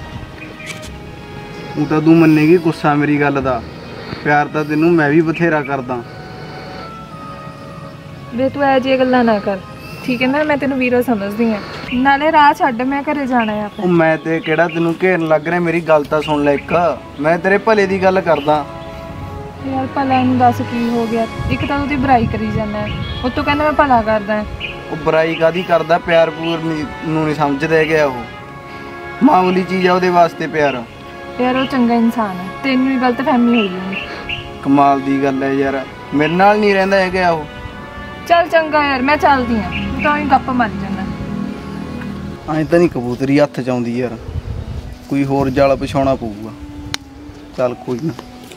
ਤੂੰ ਤਾਂ ਤੂੰ ਮੰਨੇਗੀ ਗੁੱਸਾ ਮੇਰੀ ਗੱਲ ਦਾ। ਪਿਆਰ ਤਾਂ ਤੈਨੂੰ ਮੈਂ ਵੀ ਬਥੇਰਾ ਕਰਦਾ। ਵੇ ਤੂੰ ਇਹ ਜਿਹੀਆਂ ਗੱਲਾਂ ਨਾ ਕਰ, ਠੀਕ ਹੈ ਨਾ? ਮੈਂ ਤੈਨੂੰ ਵੀਰੋ ਸਮਝਦੀ ਹਾਂ। ਨਾਲੇ ਰਾਹ ਛੱਡ, ਮੈਂ ਘਰੇ ਜਾਣਾ ਹੈ ਉਹ ਆਪਣੇ। ਮੈਂ ਤੇ ਕਿਹੜਾ ਤੈਨੂੰ ਘੇਰਨ ਲੱਗ ਰਿਹਾ, ਮੇਰੀ ਗੱਲ ਤਾਂ ਸੁਣ ਲੈ ਇੱਕ। ਮੈਂ ਤੇਰੇ ਭਲੇ ਦੀ ਗੱਲ ਕਰਦਾ। ਯਾਰ ਭਲਾ ਇਹਨੂੰ ਦੱਸ ਕੀ ਹੋ ਗਿਆ? ਇੱਕ ਤਾਂ ਉਹਦੀ ਬੁਰਾਈ ਕਰੀ ਜਾਂਦਾ, ਉੱਤੋਂ ਕਹਿੰਦਾ ਮੈਂ ਭਲਾ ਕਰਦਾ। ਉਹ ਬੁਰਾਈ ਕਾਦੀ ਕਰਦਾ, ਪਿਆਰ ਪੂਰ ਨੀ- ਨੂੰ ਨਹੀਂ ਸਮਝਦਾ ਗਿਆ ਉਹ। ਮਾਮੂਲੀ ਚੀਜ਼ ਆ ਉਹਦੇ ਵਾਸਤੇ ਪਿਆਰ। ਯਾਰ ਉਹ ਚੰਗਾ ਇਨਸਾਨ ਹੈ, ਤੈਨੂੰ ਹੀ ਗਲਤਫਹਿਮੀ ਹੋਈ ਹੋਣੀ। ਕਮਾਲ ਦੀ ਗੱਲ ਹੈ ਯਾਰ, ਮੇਰੇ ਨਾਲ ਨਹੀਂ ਰਹਿੰਦਾ ਹੈਗਾ ਉਹ। ਚੱਲ ਚੰਗਾ ਯਾਰ, ਮੈਂ ਚੱਲਦੀ ਹਾਂ, ਤੂੰ ਤਾਂ ਹੀ ਗੱਪ ਮਾਰੀ ਜਾਂਦਾ। ਐਂ ਤਾਂ ਨਹੀਂ ਕਬੂਤਰੀ ਹੱਥ ਚ ਆਉਂਦੀ ਯਾਰ, ਕੋਈ ਹੋਰ ਜਾਲ ਵਿਛਾਉਣਾ ਪਊਗਾ। ਚੱਲ ਕੋਈ ਨਾ।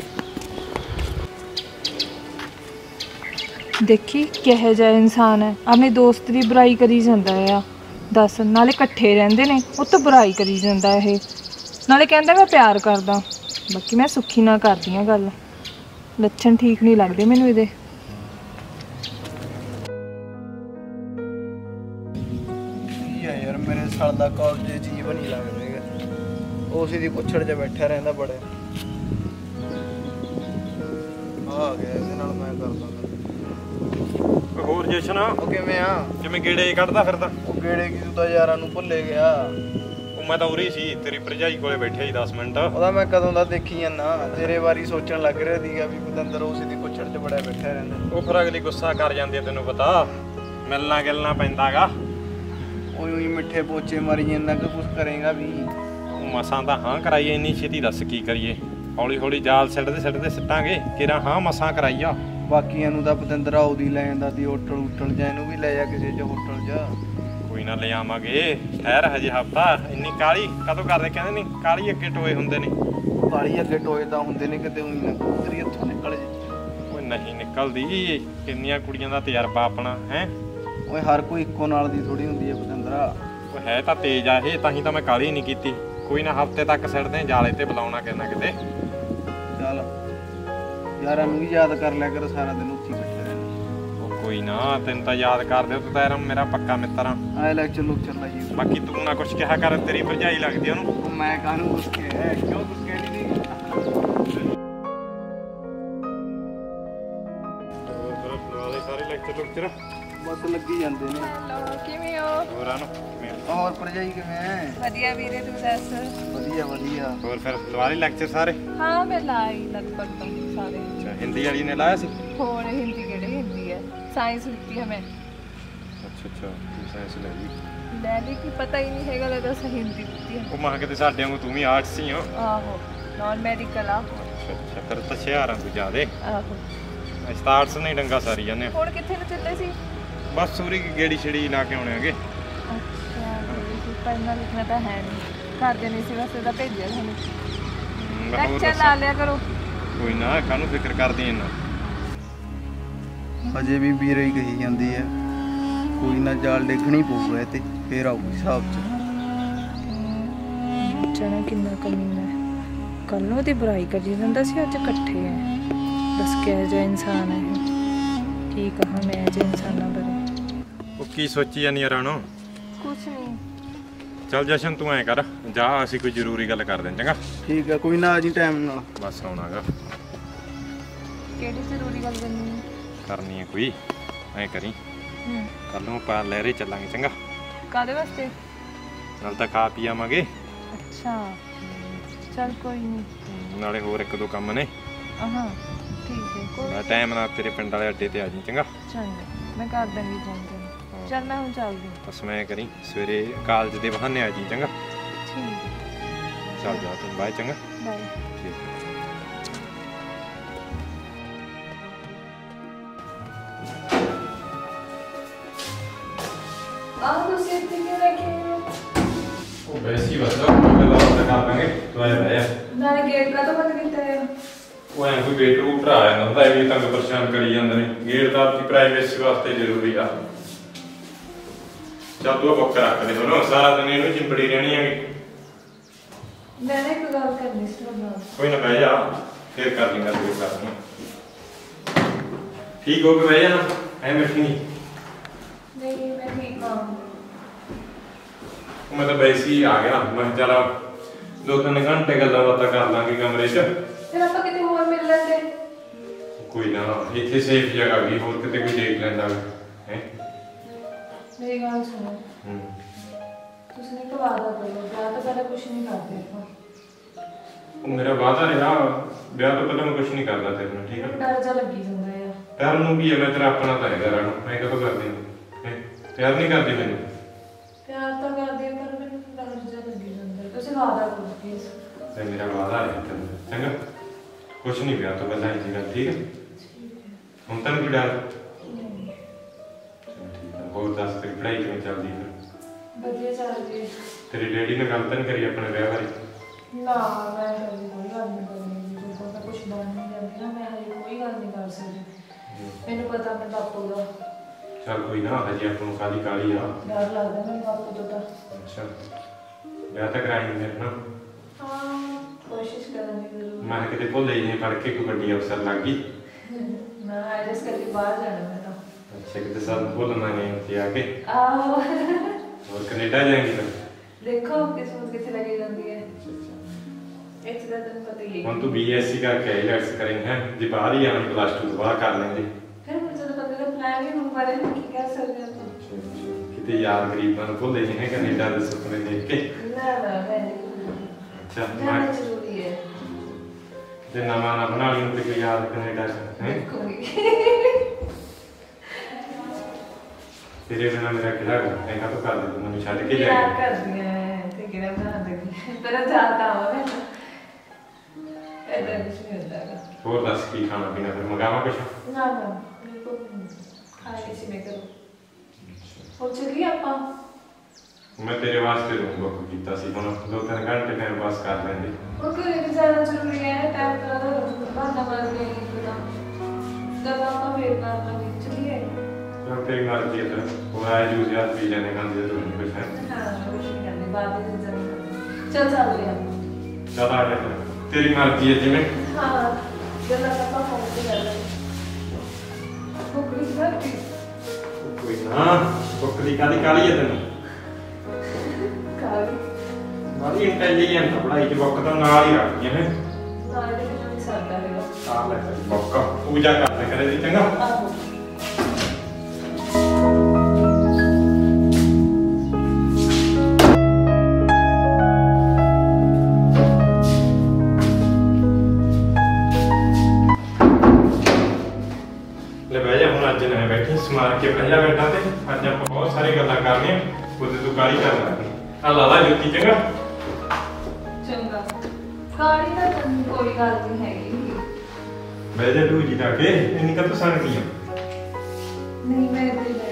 ਦੇਖੀ ਕਿਹੋ ਜਿਹਾ ਇਨਸਾਨ ਹੈ, ਆਪਣੇ ਦੋਸਤ ਦੀ ਬੁਰਾਈ ਕਰੀ ਜਾਂਦਾ ਆ। ਦੱਸ, ਨਾਲੇ ਇਕੱਠੇ ਰਹਿੰਦੇ ਨੇ, ਉਹ ਤੋਂ ਬੁਰਾਈ ਕਰੀ ਜਾਂਦਾ ਇਹ। ਨਾਲੇ ਕਹਿੰਦਾ ਮੈਂ ਪਿਆਰ ਕਰਦਾ। ਬਾਕੀ ਮੈਂ ਸੁੱਖੀ ਨਾਲ ਕਰਦੀ ਹਾਂ ਗੱਲ। ਲੱਛਣ ਠੀਕ ਨਹੀਂ ਲੱਗਦੇ ਮੈਨੂੰ ਇਹਦੇ। ਕੀ ਆ ਯਾਰ, ਮੇਰੇ ਸਾਲ ਦਾ ਕਾਲਜ ਜੀਵ ਨਹੀਂ ਲੱਗ ਰਿਹਾ। ਉਸੇ ਦੀ ਪੁੱਛੜ 'ਚ ਬੈਠਾ ਰਹਿੰਦਾ ਬੜੇ। ਆ ਗਿਆ, ਇਹਦੇ ਨਾਲ ਮੈਂ ਕਰਦਾ। ਹੋਰ ਜਸ਼ਨ, ਉਹ ਕਿਵੇਂ ਆ? ਕਿਵੇਂ ਗੇੜੇ ਕੱਢਦਾ ਫਿਰਦਾ? ਉਹ ਗੇੜੇ ਕੀ, ਤੂੰ ਤਾਂ ਯਾਰਾਂ ਨੂੰ ਭੁੱਲੇ ਗਿਆ। ਉਹ ਮੈਂ ਤਾਂ ਉਰੀ ਸੀ, ਤੇਰੀ ਭਰਜਾਈ ਕੋਲੇ ਬੈਠਿਆ ਸੀ ਦਸ ਮਿੰਟ। ਉਹਦਾ ਮੈਂ ਕਦੋਂ ਦਾ ਦੇਖੀ ਜਾਂਦਾ, ਤੇਰੇ ਬਾਰੇ ਸੋਚਣ ਲੱਗ ਰਿਹਾ ਸੀਗਾ ਵੀ ਪਤੰਦਰ ਉਸੇ ਦੀ ਪੁੱਛੜ 'ਚ ਬੜਾ ਬੈਠਾ ਰਹਿੰਦਾ। ਉਹ ਫਿਰ ਅਗਲੀ ਗੁੱਸਾ ਕਰ ਜਾਂਦੀ ਆ, ਤੈਨੂੰ ਪਤਾ। ਮਿਲਣਾ ਗਿਲਣਾ ਪੈਂਦਾਗਾ। ਉਹ ਹੀ ਮਿੱਠੇ ਪੋਚੇ ਮਾਰੀ ਜਾਂਦਾ ਕਿ ਕੁਝ ਕਰੇਗਾ ਵੀ। ਉਹ ਮਸਾਂ ਤਾਂ ਹਾਂ ਕਰਾਈਏ, ਇੰਨੀ ਛੇਤੀ ਦੱਸ ਕੀ ਕਰੀਏ? ਹੌਲੀ ਹੌਲੀ ਜਾਲ ਸਿੱਟਦੇ ਸਿੱਟਦੇ ਸਿੱਟਾਂਗੇ, ਕਿਰਾ ਹਾਂ ਮਸਾਂ ਕਰਾਈ ਆ। ਬਾਕੀਆਂ ਨੂੰ ਤਾਂ ਪਤੰਦਰਾ ਉਹਦੀ ਲੈ ਜਾਂਦਾ ਦੀ ਹੋਟਲ ਹੁਟਲ ਜਾਂ ਇਹਨੂੰ ਵੀ ਲੈ ਜਾ ਕਿਸੇ 'ਚ ਹੋਟਲ 'ਚ। ਕੋਈ ਨਾ ਲੈ ਆਵਾਂਗੇ, ਠਹਿਰ ਹਜੇ ਹਫਤਾ। ਇੰਨੀ ਕਾਲੀ ਕਦੋਂ ਕਰਦੇ? ਕਹਿੰਦੇ ਨਹੀਂ ਕਾਲੀ ਅੱਗੇ ਟੋਏ ਹੁੰਦੇ ਨੇ। ਕਾਲੀ ਅੱਗੇ ਟੋਏ ਤਾਂ ਹੁੰਦੇ ਨੇ, ਕਿਤੇ ਉਹੀ ਨਾ ਕਬੂਤਰੀ ਹੱਥੋਂ ਨਿਕਲ ਜੇ। ਓਏ ਨਹੀਂ ਨਿਕਲਦੀ, ਕਿੰਨੀਆਂ ਕੁੜੀਆਂ ਦਾ ਤਜਰਬਾ ਆਪਣਾ ਹੈ। ਓਏ ਹਰ ਕੋਈ ਇੱਕੋ ਨਾਲ ਦੀ ਥੋੜੀ ਹੁੰਦੀ ਹੈ ਪਤੰਦਰਾ। ਉਹ ਹੈ ਤਾਂ ਤੇਜ਼ ਆ ਇਹ, ਤਾਂ ਹੀ ਤਾਂ ਮੈਂ ਕਾਲੀ ਨਹੀਂ ਕੀਤੀ। ਕੋਈ ਨਾ ਹਫਤੇ ਤੱਕ ਸਿੱਟਦੇ ਜਾਲੇ ਤੇ ਬੁਲਾਉਣਾ ਕਿਤੇ ਨਾ ਕਿਤੇ। ਚੱਲ ਯਾਰਾਂ ਨੂੰ ਵੀ ਯਾਦ ਕਰ ਲਿਆ ਕਰ, ਸਾਰਾ ਦਿਨ ਉੱਥੇ ਬੈਠੇ ਰਹਿੰਦੇ। ਉਹ ਕੋਈ ਨਾ, ਤੈਨੂੰ ਤਾਂ ਯਾਦ ਕਰਦੇ ਹੋ, ਤੂੰ ਤਾਂ ਯਾਰ ਮੇਰਾ ਪੱਕਾ ਮਿੱਤਰ ਆ। ਆਏ ਲੈਕਚਰ ਲੁਕਚਰ ਲਾਈਏ। ਬਾਕੀ ਤੂੰ ਨਾ ਕੁਛ ਕਿਹਾ ਕਰ, ਤੇਰੀ ਭਰਜਾਈ ਲੱਗਦੀ ਉਹਨੂੰ। ਉਹ ਮੈਂ ਕਾਹਨੂੰ ਕੁਛ ਕਿਹਾ, ਕਿਉਂ ਕੁਛ ਕਹਿ ਨਹੀਂ ਦੀ। ਸਾਰੇ ਲੈਕਚਰ ਲੁਕਚਰ ਬਸ ਲੱਗੀ ਜਾਂਦੇ ਨੇ। ਹੈਲੋ, ਕਿਵੇਂ ਹੋ? ਹੋਰਾਂ ਨੂੰ ਹੋਰ ਭਰਜਾਈ ਕਿਵੇਂ ਹੈ? ਵਧੀਆ ਵੀਰੇ, ਤੂੰ ਦੱਸ? ਵਧੀਆ ਵਧੀਆ। ਹੋਰ ਫਿਰ ਲਵਾ ਲਈ ਲੈਕਚਰ ਸਾਰੇ? ਹਾਂ ਮੈਂ ਲਾਈ ਲਗਭਗ ਤਾਂ ਸਾਰੇ। ਅੱਛਾ, ਹਿੰਦੀ ਵਾਲੀ ਨੇ ਲਾਇਆ ਸੀ? ਹੋਰ ਹਿੰਦੀ ਕਿਹੜੇ ਹਿੰਦੀ ਹੈ, ਸਾਇੰਸ ਲਿੱਤੀ ਹੈ ਮੈਂ। ਅੱਛਾ ਅੱਛਾ, ਤੂੰ ਸਾਇੰਸ ਲੈ ਲਈ। ਲੈ ਲਈ ਕਿ ਪਤਾ ਹੀ ਨਹੀਂ ਹੈਗਾ, ਲੱਗਦਾ ਸਹੀ ਹਿੰਦੀ ਲਿੱਤੀ ਹੈ। ਉਹ ਮਾਂ ਕਿਤੇ ਸਾਡੇ ਵਾਂਗੂ ਤੂੰ ਵੀ ਆਰਟਸ ਹੀ ਹੋ। ਆਹੋ, ਨਾਨ ਮੈਡੀਕਲ ਆ। ਅੱਛਾ ਅੱਛਾ, ਫਿਰ ਤਾਂ ਸ਼ਹਿਰਾਂ ਤੋਂ ਜ਼ਿਆਦੇ। ਆਹੋ, ਅਸੀਂ ਤਾਂ ਆਰਟਸ ਨਹੀਂ ਡੰਗਾ ਸਾਰੀ ਜਾਂਦੇ। ਹੁਣ ਕਿੱਥੇ ਨੂੰ ਚੱਲੇ ਸੀ? ਬਸ ਸੂਰੀ ਗੇੜੀ ਛੜੀ ਲਾ ਕੇ ਆਉਣੇ ਹੈਗੇ। ਅੱਛਾ, ਪੜ੍ਹਨਾ ਲਿਖਣਾ ਤਾਂ ਹੈ ਨਹੀਂ, ਘਰਦੇ ਨੇ ਇਸੇ ਵਾਸਤੇ ਤਾਂ ਭੇਜਿਆ ਤੁਹਾਨੂੰ। ਮੈਂ ਹੋਰ ਲੈਕਚਰ ਲਾ ਲਿਆ ਕਰੋ। ਕੋਈ ਨਾ, ਕਾਹਨੂੰ ਫਿਕਰ ਕਰਦੀ ਇੰਨਾ? ਅਜੇ ਵੀ ਵੀਰੇ ਹੀ ਕਹੀ ਜਾਂਦੀ ਹੈ, ਕੋਈ ਨਾ ਜਾਲ ਡੇਗਣੀ ਪਊਗਾ ਤੇ ਫੇਰ ਆਊ ਹਿਸਾਬ 'ਚ। ਚਣਾ ਕਿੰਨਾ ਕਮੀਨਾ ਹੈ, ਕੱਲ ਨੂੰ ਉਹਦੀ ਬੁਰਾਈ ਕਰੀ ਜਾਂਦਾ ਸੀ, ਅੱਜ ਇਕੱਠੇ ਹੈ। ਦੱਸ ਕਿਹੋ ਜਿਹਾ ਇਨਸਾਨ ਹੈ ਇਹ। ਕੀ ਕਹਾਂ ਮੈਂ ਜੇ ਇਨਸਾਨਾਂ ਬਾਰੇ। ਉਹ ਕੀ ਸੋਚੀ ਜਾਂਦੀ ਆ ਰਾਣੋ? ਕੁਛ ਨਹੀਂ। ਚੱਲ ਜਸ਼ਨ ਤੂੰ ਐਂ ਕਰ, ਜਾ ਅਸੀਂ ਕੋਈ ਜ਼ਰੂਰੀ ਗੱਲ ਕਰਦੇ ਹਾਂ, ਚੰਗਾ? ਠੀਕ ਹੈ, ਕੋਈ ਨਾ ਆ ਜੀ ਟਾਈਮ ਨਾਲ। ਬਸ ਆਉਣਾਗਾ। ਕਿਹੜੀ ਜ਼ਰੂਰੀ ਗੱਲ ਕਰਨੀ ਹੈ? ਕਰਨੀ ਹੈ ਕੋਈ, ਐਂ ਕਰੀ ਹੂੰ, ਕੱਲ ਨੂੰ ਆਪਾਂ ਲਹਿਰੇ ਚੱਲਾਂਗੇ, ਚੰਗਾ? ਕਾਹਦੇ ਵਾਸਤੇ? ਨਾਲ ਤਾਂ ਖਾ ਪੀ ਆਵਾਂਗੇ। ਅੱਛਾ, ਚੱਲ ਕੋਈ ਨਹੀਂ। ਨਾਲੇ ਹੋਰ ਇੱਕ ਦੋ ਕੰਮ ਨੇ। ਹਾਂ ਠੀਕ ਹੈ, ਕੋਈ ਟਾਈਮ ਨਾਲ ਤੇਰੇ ਪਿੰਡ ਵਾਲੇ ਅੱਡੇ ਤੇ ਆ ਜੀ, ਚੰਗਾ? ਚੰਗਾ, ਮੈਂ ਕਰ ਦਾਂਗੀ ਫੋਨ ਤੈਨੂੰ। ਚੱਲ ਮੈਂ ਹੁਣ ਚੱਲਦੀ। ਬਸ ਮੈਂ ਕਰੀ ਸਵੇਰੇ ਕਾਲਜ ਦੇ ਬਹਾਨੇ ਆ ਜੀ, ਚੰਗਾ? ਠੀਕ ਹੈ, ਚੱਲ ਜਾ ਤੂੰ, ਬਾਏ, ਚੰਗਾ? ਬਾਏ। ਠੀਕ ਹੈ। ਆਹ ਤੁਸੀਂ ਇੱਥੇ ਕਿਉਂ ਲੈ ਕੇ ਆਏ ਹੋ? ਉਹ ਵੈਸੇ ਹੀ ਬਸ ਗੱਲਾਂ ਬਾਤਾਂ ਕਰ ਲਾਂਗੇ, ਤੂੰ ਆਇਆ ਬਹਿ ਜਾ। ਨਾਲੇ ਗੇਟ ਕਾ ਤਾਂ ਬੰਦ ਕੀਤਾ ਹੈ? ਉਹ ਐਂ ਕੋਈ ਵੇਟਰ ਵੂਟਰ ਆ ਜਾਂਦਾ ਹੁੰਦਾ, ਇਹ ਵੀ ਤੰਗ ਪਰੇਸ਼ਾਨ ਕਰੀ ਜਾਂਦੇ ਨੇ। ਗੇਟ ਦਾ ਆਪਣੀ ਪ੍ਰਾਈਵੇਸੀ ਵਾਸਤੇ ਜ਼ਰੂਰੀ ਆ। ਚੱਲ ਤੂੰ ਬੁੱਕ ਰੱਖ ਦੇ ਹੁਣ, ਸਾਰਾ ਦਿਨ ਇਹਨੂੰ ਚਿੰਬੜੀ ਰਹਿਣੀ ਹੈਗੀ। ਮੈਂ ਨਾ ਇੱਕ ਗੱਲ ਕਰਨੀ ਸੀ ਤੁਹਾਡੇ ਨਾਲ। ਕੋਈ ਨਾ ਬਹਿ ਜਾ, ਫੇਰ ਕਰ ਲਈਂਗਾ ਤੂੰ ਕਰ ਲਈਂ। ਠੀਕ ਹੋ ਕੇ ਬਹਿ ਜਾ ਨਾ, ਐਂ ਬੈਠੀ ਨਹੀਂ। ਨਹੀਂ ਮੈਂ ਠੀਕ ਹਾਂ। ਮੈਂ ਤਾਂ ਵੈਸੇ ਹੀ ਆ ਗਿਆ, ਮੈਂ ਕਿਹਾ ਚੱਲ ਦੋ ਤਿੰਨ ਘੰਟੇ ਗੱਲਾਂ ਬਾਤਾਂ ਕਰ ਲਾਂਗੇ ਕਮਰੇ 'ਚ। ਫਿਰ ਆਪਾਂ ਕਿਤੇ ਹੋਰ ਮਿਲ ਲੈਂਦੇ। ਕੋਈ ਨਾ, ਇੱਥੇ ਸੇਫ ਜਗ੍ਹਾ ਵੀ, ਹੋਰ ਕਿਤੇ ਕੋਈ ਦੇਖ ਲੈਂਦਾ। ਹੈ ਮੇਰੀ ਗੱਲ ਸੁਣੋ, ਹੂੰ ਤੁਸੀਂ ਇੱਕ ਵਾਅਦਾ ਕਰੋ, ਵਿਆਹ ਤੋਂ ਪਹਿਲਾਂ ਕੁਝ ਨਹੀਂ ਕਰਦੇ ਆਪਾਂ। ਉਹ ਮੇਰਾ ਵਾਅਦਾ ਰਿਹਾ ਵਿਆਹ ਤੋਂ ਪਹਿਲਾਂ ਮੈਂ ਕੁਝ ਨਹੀਂ ਕਰਦਾ ਤੇਰੇ ਨਾਲ, ਠੀਕ ਹੈ? ਡਰ ਜਾ ਲੱਗੀ ਜਾਂਦਾ ਆ। ਪਿਆਰ ਨੂੰ ਕੀ ਹੈ, ਮੈਂ ਤੇਰਾ ਆਪਣਾ ਤਾਂ ਹੈਗਾ ਰਾਣੋ, ਮੈਂ ਕਦੋਂ ਕਰਦੀ ਹੈ ਪਿਆਰ ਨਹੀਂ ਕਰਦੀ ਮੈਨੂੰ। ਪਿਆਰ ਤਾਂ ਕਰਦੇ ਆ, ਪਰ ਮੈਨੂੰ ਡਰ ਜਾ ਲੱਗੀ ਜਾਂਦਾ। ਤੁਸੀਂ ਵਾਅਦਾ ਕਰੋ ਪਲੀਜ਼। ਤੇ ਮੇਰਾ ਵਾਅਦਾ ਹੈ ਤੈਨੂੰ, ਚੰਗਾ? ਕੁਝ ਨਹੀਂ ਵਿਆਹ ਤੋਂ ਪਹਿਲਾਂ ਇਹ ਗੱਲ, ਠੀਕ ਹੈ? ਹੁਣ ਤੈਨੂੰ ਕੋਈ ਡਰ? ਨਹੀਂ, ਚਲ ਠੀਕ ਹੈ। ਹੋਰ ਦੱਸ ਤੇਰੀ ਪੜ੍ਹਾਈ ਕਿਵੇਂ ਚੱਲਦੀ ਹੈ? ਵਧੀਆ ਚੱਲ ਰਹੀ ਹੈ। ਤੇਰੀ ਡੈਡੀ ਨੇ ਗੱਲ ਤਾਂ ਨਹੀਂ ਕਰੀ ਆਪਣੇ ਵਿਆਹ ਬਾਰੇ? ਨਾ, ਮੈਂ ਹਜੇ ਕੋਈ ਗੱਲ ਨਹੀਂ ਕਰਨੀ। ਜਦੋਂ ਤੱਕ ਕੁਝ ਬਣ ਨਹੀਂ ਜਾਂਦੀ ਨਾ, ਮੈਂ ਹਜੇ ਕੋਈ ਗੱਲ ਨਹੀਂ ਕਰ ਸਕਦੀ। ਮੈਨੂੰ ਪਤਾ ਆਪਣੇ ਬਾਪੂ ਦਾ। ਚੱਲ ਕੋਈ ਨਾ, ਹਜੇ ਆਪਾਂ ਨੂੰ ਕਾਹਦੀ ਕਾਹਲੀ ਆ। ਡਰ ਲੱਗਦਾ ਮੈਨੂੰ ਬਾਪੂ ਤੋਂ ਤਾਂ। ਅੱਛਾ, ਵਿਆਹ ਤਾਂ ਕਰਾਈ ਨਹੀਂ ਮੇਰੇ ਨਾਲ। ਹਾਂ, ਕੋਸ਼ਿਸ਼ ਕਰਾਂਗੀ ਜ਼ਰੂਰ। ਮੈਂ ਕਿਹਾ ਕਿਤੇ ਭੁੱਲੇ ਜਿਹੇ ਪੜ੍ਹ ਕੇ ਕੋਈ ਵੱਡੀ ਅਫਸਰ ਲੱਗ ਗਈ। ਮੈਂ ਆਇਲਸ ਕਰਕੇ ਬਾਹਰ ਜਾਣਾ ਮੈਂ ਤਾਂ। ਅੱਛਾ, ਕਿਤੇ ਸਾਨੂੰ ਭੁੱਲਣਾ ਨਹੀਂ ਉੱਥੇ ਆ ਕੇ। ਆਹੋ, ਹੋਰ ਕੈਨੇਡਾ ਜਾਏਂਗੀ ਫਿਰ? ਦੇਖੋ ਕਿਸਮਤ ਕਿੱਥੇ ਲੱਗੀ ਜਾਂਦੀ ਹੈ। ਇੱਥੇ ਦਾ ਤੈਨੂੰ ਪਤਾ ਹੀ ਹੈ। ਹੁਣ ਤੂੰ ਬੀਐਸਸੀ ਕਰਕੇ ਆਈਲੈਟਸ ਕਰੇਂਗੀ ਹੈ, ਜੇ ਬਾਹਰ ਹੀ ਆਉਣੀ ਪਲੱਸ ਟੂ ਤੋਂ ਬਾਅਦ ਕਰ ਲੈਂਦੇ। ਫਿਰ ਮੈਨੂੰ ਜਦੋਂ ਪਤਾ ਲੱਗਾ ਪਲਾਨ ਹੀ ਹੁਣ ਬਾਰੇ ਮੈਂ ਕੀ ਕਹਿ ਸਕਦੀ ਹਾਂ ਤਾਂ। ਕਿਤੇ ਯਾਰ ਗਰੀਬਾਂ ਨੂੰ ਭੁੱਲੇ ਜਿਹੇ ਕੈਨੇਡਾ ਦੇ ਸੁਪਨੇ ਦੇਖ ਕੇ। ਨਾ ਨਾ, ਮੈਂ ਨਹੀਂ ਕਰੂੰਗੀ। ਅੱਛਾ, ਜਾਣਾ ਮੈਂ ਜ਼ਰੂਰੀ ਹੈ। ਜੇ ਨਵਾਂ ਨਾ ਬਣਾ ਲਈ ਨੂੰ ਤੇ ਕੋਈ ਯਾਦ ਕੈਨੇਡਾ ਚ ਹੈ। ਦੇਖੂੰਗੀ। ਤੇਰੇ ਬਿਨਾਂ ਮੇਰਾ ਕਿਹੜਾ ਹੈਗਾ, ਐਂ ਕਾਹਤੋਂ ਕਰ ਦੇ ਤੂੰ ਮੈਨੂੰ ਛੱਡ ਕੇ ਯਾਰ ਜਾਏਂਗੀ? ਕਰਦੀ ਹੈ ਤੇ ਕਿਹੜਾ ਬਣਾ ਦੇਗੀ। ਤੇਰਾ ਚਾਹਤਾ ਆਵਾ ਮੈਂ ਐਦਾਂ ਕੁਝ ਨਹੀਂ ਹੁੰਦਾ ਹੈਗਾ। ਹੋਰ ਦੱਸ ਕੀ ਖਾਣਾ ਪੀਣਾ ਫਿਰ ਮੰਗਾਵਾਂ ਕੁਛ? ਨਾ ਨਾ, ਮੇਰੇ ਕੋਲ ਖਾਈ ਸੀ ਮੈਂ ਕਰੋ। ਹੋ ਚਲੀ ਆਪਾਂ। ਮੈਂ ਤੇਰੇ ਵਾਸਤੇ ਰੂਮ ਬੁੱਕ ਕੀਤਾ ਸੀ, ਹੁਣ ਦੋ ਤਿੰਨ ਘੰਟੇ ਟਾਈਮ ਪਾਸ ਕਰ ਲੈਂਦੇ। ਉਹ ਘਰੇ ਵੀ ਜਾਣਾ ਜ਼ਰੂਰੀ ਹੈ। ਟਾਈਮ ਕਰਾ ਦੋ ਬਹਾਨਾ ਮਾਰ ਕੇ ਨਹੀਂ ਪਤਾ ਜਦ ਆਪਾਂ ਵੇਟ ਕਰ ਲਾਂਗੇ। ਚਲੀਏ। ਚਲ ਤੇਰੀ ਮਰਜ਼ੀ ਹੈ ਫਿਰ। ਹੋਰ ਆਏ ਜੂਸ ਯਾਦ ਪੀ ਲੈਣੇ ਖਾਂਦੇ ਜਦੋਂ ਨਹੀਂ ਕੁਛ ਹੈ। ਹਾਂ, ਕੁਝ ਨਹੀਂ ਕਰਨੀ ਬਾਅਦ ਵਿੱਚ ਜਾਣਾ। ਚੱਲ ਚੱਲਦੇ ਹਾਂ। ਚੱਲ ਆ ਜਾ ਫਿਰ, ਤੇਰੀ ਮਰਜ਼ੀ ਹੈ ਜਿਵੇਂ। ਹਾਂ, ਜਦੋਂ ਆਪਾਂ ਪਹੁੰਚ ਗਏ ਕੁਕੜੀ ਕਰਤੀ। ਕੋਈ ਨਾ, ਬੁੱਕ ਦੀ ਕਾਹਦੀ ਕਾਹਲੀ ਹੈ ਤੈਨੂੰ? ਕਾਲੀ ਬੜੀ ਇੰਟੈਲੀਜੈਂਟ ਆ, ਪੜ੍ਹਾਈ ਚ ਬੁੱਕ ਤਾਂ ਨਾਲ ਹੀ ਰੱਖਦੀਆਂ ਨੇ। ਨਾਲ ਦੇ ਵਿੱਚ ਨਹੀਂ ਸਰਦਾ ਹੈਗਾ। ਆ ਲੈ ਤੇਰੀ ਬੁੱਕ, ਪੂਜਾ ਕਰ ਲੈ ਕਰੇ ਦੀ, ਚੰਗਾ? ਆਹੋ। ਲੈ ਬਹਿ ਜਾ ਹੁਣ, ਅੱਜ ਨਾ ਬੈਠੀ ਸਮਾਰ ਕੇ ਬਹਿ ਜਾ ਬੈਠਾ ਤੇ ਅੱਜ ਆਪਾਂ ਬਹੁਤ ਸਾਰੀ ਗੱਲਾਂ ਕਰਨੀਆਂ। ਉਹਦੇ ਤੂੰ ਕਾਹਲੀ ਕਰ ਲੱਗੀ। ਆ ਲਾ ਲਾ ਜੁੱਤੀ, ਚੰਗਾ? ਚੰਗਾ, ਕਾਲੀ ਤਾਂ ਕੋਈ ਗੱਲ ਨਹੀਂ ਹੈਗੀ। ਬਹਿ ਜਾ ਤੂੰ ਜੀ ਲਾ ਕੇ, ਇੰਨੀ ਕਾ ਤੂੰ ਸੰਗਦੀ ਆ? ਨਹੀਂ, ਮੈਂ ਇੱਥੇ ਬੈਠੀ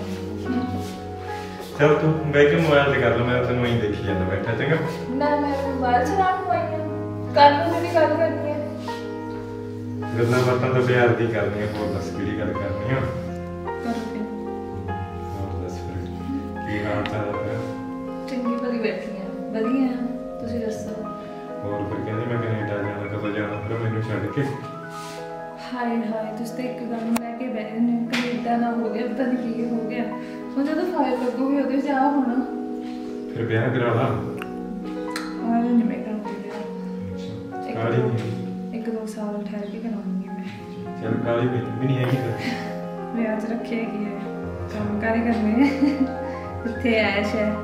ਚਲ ਤੂੰ ਬਹਿ ਕੇ ਮੋਬਾਈਲ ਤੇ ਕਰ ਲੈ, ਮੈਂ ਤੈਨੂੰ ਹੀ ਦੇਖੀ ਜਾਂਦਾ ਬੈਠਾ, ਚੰਗਾ? ਨਾ, ਮੈਂ ਮੋਬਾਈਲ ਚਲਾਉਣ ਨੂੰ ਆਈ ਹਾਂ। ਕੱਲ ਨੂੰ ਜਿਹੜੀ ਗੱਲ ਕਰਨੀ ਹੈ। ਗੱਲਾਂ ਬਾਤਾਂ ਤਾਂ ਪਿਆਰ ਦੀ ਕਰਨੀ ਆ, ਹੋਰ ਦੱਸ ਕਿਹੜੀ ਗੱਲ ਕਰਨੀ ਆ? ਕਰੋ ਫਿਰ। ਹੋਰ ਦੱਸ ਫਿਰ ਕੀ ਹਾਲ ਚਾਲ ਹੈ ਤੇਰਾ? ਚੰਗੀ ਭਲੀ ਬੈਠੀ ਹਾਂ। ਵਧੀਆ ਹਾਂ, ਤੁਸੀਂ ਦੱਸੋ? ਹੋਰ ਫਿਰ ਕਹਿੰਦੀ ਮੈਂ ਕੈਨੇਡਾ ਜਾਣਾ, ਕਦੋਂ ਜਾਣਾ ਫਿਰ ਮੈਨੂੰ ਛੱਡ ਕੇ? ਹਾਏ ਹਾਏ, ਤੁਸੀਂ ਤਾਂ ਇੱਕ ਗੱਲ ਨੂੰ ਲੈ ਕੇ ਬਹਿ ਜਾਂਦੇ ਹੋ। ਕੈਨੇਡਾ ਨਾ ਹੋ ਗਿਆ, ਪਤਾ ਨਹੀਂ ਕੀ ਹੋ ਗਿਆ। ਹੁਣ ਜਦੋਂ ਫਾਈਲ ਲੱਗੂਗੀ ਉਹਦੇ ਜਾ ਹੋਣਾ। ਫਿਰ ਵਿਆਹ ਕਰਾ ਲਾ। ਹਾਂ, ਨਹੀਂ ਮੈਂ ਕਰਾਂਗੀ ਵਿਆਹ। ਇੱਕ ਕਾਹਲੀ ਦੋ- ਨਹੀਂ? ਇੱਕ ਦੋ ਸਾਲ ਠਹਿਰ ਕੇ ਕਰਾਉਂਗੀ ਮੈਂ। ਚੱਲ ਕਾਹਲੀ ਮੈਨੂੰ ਵੀ ਨਹੀਂ ਹੈਗੀ ਫਿਰ। ਵਿਆਹ 'ਚ ਰੱਖਿਆ ਕੀ ਹੈ, ਕੰਮ ਕਾਰ ਹੀ ਕਰਨੇ ਇੱਥੇ ਐਸ਼ ਹੈ।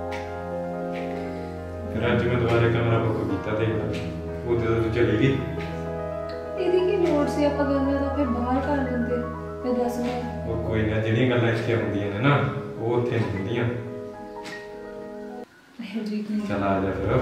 ਫਿਰ ਅੱਜ ਮੈਂ ਦੁਬਾਰਾ ਕਮਰਾ ਬੁੱਕ ਕੀਤਾ ਦੇਖ ਲਾ, ਉਹਦੇ ਤੋਂ ਤੂੰ ਚਲੀ ਗਈ। ਇਹਦੀ ਕੀ ਲੋੜ ਸੀ? ਆਪਾਂ ਗੱਲਾਂ ਤਾਂ ਫਿਰ ਬਾਹਰ ਕਰ ਦਿੰਦੇ। ਫਿਰ ਦੱਸ ਮੈਂ ਉਹ ਕੋਈ ਨਾ, ਜਿਹੜੀਆਂ ਗੱਲਾਂ ਇੱਥੇ ਹੁੰਦੀਆਂ ਨੇ ਨਾ ਉਹ ਉੱਥੇ ਨਹੀਂ ਹੁੰਦੀਆਂ। ਇਹ ਜੀ ਕੀ ਚੱਲ ਆ ਜਾ ਫਿਰ।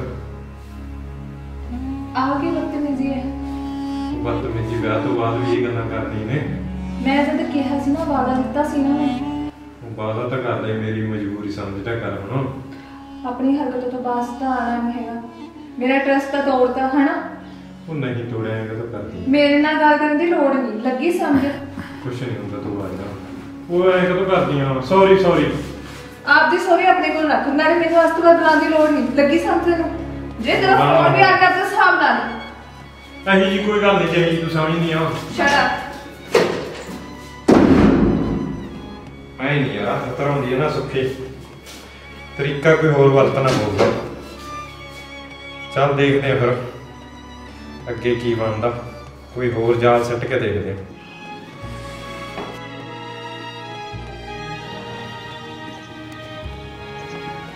ਆ ਕੇ ਬਦਤਮੀਜ਼ੀ ਹੈ। ਬਦਤਮੀਜ਼ੀ ਵਿਆਹ ਤੋਂ ਬਾਅਦ ਵੀ ਇਹ ਗੱਲਾਂ ਕਰਨੀ ਨੇ। ਮੈਂ ਜਦ ਕਿਹਾ ਸੀ ਨਾ, ਵਾਅਦਾ ਦਿੱਤਾ ਸੀ ਨਾ ਮੈਂ, ਉਹ ਵਾਅਦਾ ਤਾਂ ਕਰ ਲੈ, ਮੇਰੀ ਮਜਬੂਰੀ ਸਮਝਦਾ ਕਰ ਹੁਣ। ਆਪਣੀ ਹਰਕਤ ਤੋਂ ਬਾਅਦ ਤਾਂ ਆਣਾ ਨਹੀਂ ਹੈਗਾ। ਮੇਰਾ ਟਰਸਟ ਤਾਂ ਤੋੜਤਾ ਹੈ ਨਾ। ਉਹ ਨਹੀਂ ਤੋੜਿਆ ਹੈਗਾ ਤਾਂ ਕਰਦੀ। ਮੇਰੇ ਨਾਲ ਗੱਲ ਕਰਨ ਦੀ ਲੋੜ ਨਹੀਂ ਲੱਗੀ ਸਮਝ। ਕੁਛ ਨਹੀਂ ਹੁੰਦਾ, ਤੂੰ ਆ ਜਾ। ਉਹ ਐ ਕਦੋਂ ਕਰਦੀਆਂ? Sorry sorry. ਆਪਦੀ ਸੋਰੀ ਆਪਣੇ ਕੋਲ ਰੱਖ, ਨਾਲੇ ਮੈਨੂੰ ਅੱਜ ਤੋਂ ਬਾਅਦ ਬੁਲਾਉਣ ਦੀ ਲੋੜ ਨਹੀਂ ਲੱਗੀ ਸਮਝ ਤੈਨੂੰ। ਜੇ ਤੇਰਾ ਫੋਨ ਵੀ ਆ ਗਿਆ ਤਾਂ ਹਿਸਾਬ ਨਾਲ। ਅਹੀ ਜੀ ਕੋਈ ਗੱਲ ਨਹੀਂ ਚਾਹੀਦੀ, ਤੂੰ ਸਮਝ ਨਹੀਂ ਆ। Shut up. ਐ ਨਹੀਂ ਯਾਰ, ਖਤਰ ਹੁੰਦੀ ਹੈ ਨਾ ਸੁੱਖੀ। ਤਰੀਕਾ ਕੋਈ ਹੋਰ ਵਰਤਣਾ ਪਊਗਾ। ਚੱਲ ਦੇਖਦੇ ਆ ਫਿਰ ਅੱਗੇ ਕੀ ਬਣਦਾ। ਕੋਈ ਹੋਰ ਜਾਲ ਸੱਟ ਕੇ ਦੇਖਦੇ ਆ।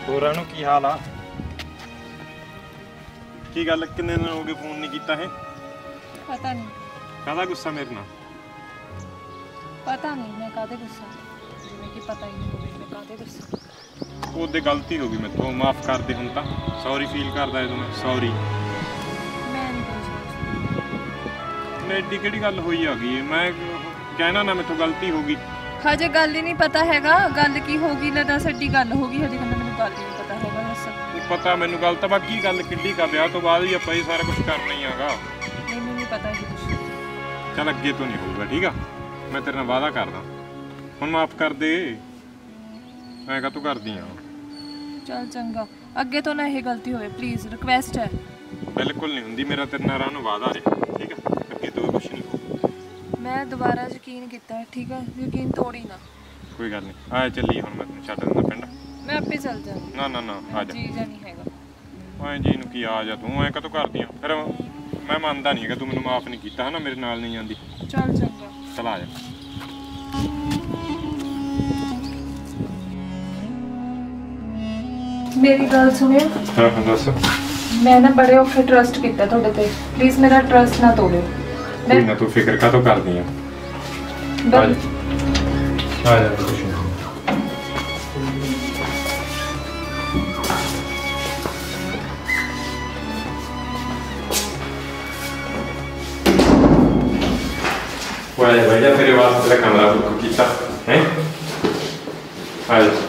ਹੋਰਾਂ ਨੂੰ ਕੀ ਹਾਲ ਆ? ਕੀ ਗੱਲ ਕਿੰਨੇ ਦਿਨ ਹੋ ਗਏ ਫੋਨ ਨਹੀਂ ਕੀਤਾ ਹੈ? ਪਤਾ ਨਹੀਂ ਕਾਹਦਾ ਗੁੱਸਾ ਮੇਰੇ ਨਾਲ? ਪਤਾ ਨਹੀਂ ਮੈਂ ਕਾਹਦੇ ਗੁੱਸਾ, ਜਿਵੇਂ ਕਿ ਪਤਾ ਹੀ ਨਹੀਂ ਹੋਵੇ ਮੈਂ ਕਾਹਦੇ ਗੁੱਸਾ। ਉਹਦੇ ਗਲਤੀ ਹੋ ਗਈ ਮੈਥੋਂ, ਮਾਫ ਕਰ ਦੇ ਹੁਣ ਤਾਂ। ਸੌਰੀ ਫੀਲ ਕਰਦਾ ਜਦੋਂ ਮੈਂ ਸੌਰੀ। ਮੈਂ ਨਹੀਂ ਕੁਝ ਸੋਚਦੀ। ਮੈਂ ਐਡੀ ਕਿਹੜੀ ਗੱਲ ਹੋਈ ਆ ਗਈ? ਮੈਂ ਕਹਿਣਾ ਨਾ ਮੈਥੋਂ ਗਲਤੀ ਹੋ ਗਈ। ਹਜੇ ਗੱਲ ਹੀ ਨਹੀਂ ਪਤਾ ਹੈਗਾ, ਗੱਲ ਕੀ ਹੋ ਗਈ? ਲੈ ਸਾਡੀ ਗੱਲ ਹੋ ਗਈ, ਹਜੇ ਕਹਿੰਦਾ ਮੈਨੂੰ ਗੱਲ ਹੀ ਨਹੀਂ ਪਤਾ ਹੈਗਾ। ਬਸ ਪਤਾ ਮੈਨੂੰ ਗੱਲ ਤਾਂ ਬਾਕੀ ਗੱਲ ਕਿੱਡੀ ਕਾ, ਵਿਆਹ ਤੋਂ ਬਾਅਦ ਵੀ ਆਪਾਂ ਇਹ ਸਾਰਾ ਕੁਝ ਕਰਨਾ ਹੀ ਆਗਾ। ਮੈਨੂੰ ਨਹੀਂ ਪਤਾ ਇਹ ਕੁਛ। ਚੱਲ ਅੱਗੇ ਤੋਂ ਨਹੀਂ ਹੋਊਗਾ, ਠੀਕ ਆ? ਮੈਂ ਤੇਰੇ ਨਾਲ ਵਾਅਦਾ ਕਰਦਾ, ਹੁਣ ਮਾਫ ਕਰ ਦੇ। ਐਂ ਕਾ ਤੂੰ ਕਰਦੀ ਆ? ਚੱਲ ਚੰਗਾ, ਅੱਗੇ ਤੋਂ ਨਾ ਇਹ ਗਲਤੀ ਹੋਵੇ ਪਲੀਜ਼, ਰਿਕਵੈਸਟ ਹੈ। ਬਿਲਕੁਲ ਨਹੀਂ ਹੁੰਦੀ, ਮੇਰਾ ਤੇਰੇ ਨਾਲ ਰਾਹ ਨੂੰ ਵਾਅਦਾ ਰਿਹਾ, ਠੀਕ ਆ? ਅੱਗੇ ਤੋਂ ਕੁਝ ਨਹੀਂ ਹੋਊਗਾ। ਮੈਂ ਦੁਬਾਰਾ ਯਕੀਨ ਕੀਤਾ, ਠੀਕ ਆ? ਯਕੀਨ ਤੋੜੀ ਨਾ। ਕੋਈ ਗੱਲ ਨਹੀਂ, ਆ ਚੱਲੀ ਹੁਣ, ਮੈਂ ਤੈਨੂੰ ਛੱਡ ਦਿੰਦਾ ਪਿੰਡ। ਮੈਂ ਆਪੇ ਚੱਲ ਜਾਵਾਂ। ਨਾ ਨਾ ਨਾ ਆ ਜਾ। ਜੀ ਜਾਂ ਨਹੀਂ ਹੈਗਾ। ਐਂ ਜੀ ਨੂੰ ਕੀ ਆ ਜਾ, ਤੂੰ ਐਂ ਕਦੋਂ ਕਰਦੀ ਆ? ਫਿਰ ਮੈਂ ਮੰਨਦਾ ਨਹੀਂ ਹੈਗਾ, ਤੂੰ ਮੈਨੂੰ ਮਾਫ ਨਹੀਂ ਕੀਤਾ ਹਨਾ, ਮੇਰੇ ਨਾਲ ਨਹੀਂ ਜਾਂਦੀ। ਚੱਲ ਚੰਗਾ, ਚਲ ਆ ਜਾ। ਮੇਰੀ ਗੱਲ ਸੁਣਿਓ। ਹਾਂ ਹਾਂ ਦੱਸ। ਮੈਂ ਨਾ ਬੜੇ ਔਖੇ ਟਰਸਟ ਕੀਤਾ ਤੁਹਾਡੇ ਤੇ, ਪਲੀਜ਼ ਮੇਰਾ ਟਰਸਟ ਨਾ ਤੋੜਿਓ। ਕੋਈ ਨਾ, ਤੂੰ ਫਿਕਰ ਕਾਹਤੋਂ ਕਰਦੀ ਆ? ਆ ਜਾ ਆ ਜਾ। ਕੁਛ ਨਹੀਂ। ਵਾਹ ਭਈਆ, ਤੇਰੇ ਵਾਸਤੇ ਤੇਰਾ ਕਮਰਾ ਬੁੱਕ ਕੀਤਾ ਹੈ। ਆ ਜਾ।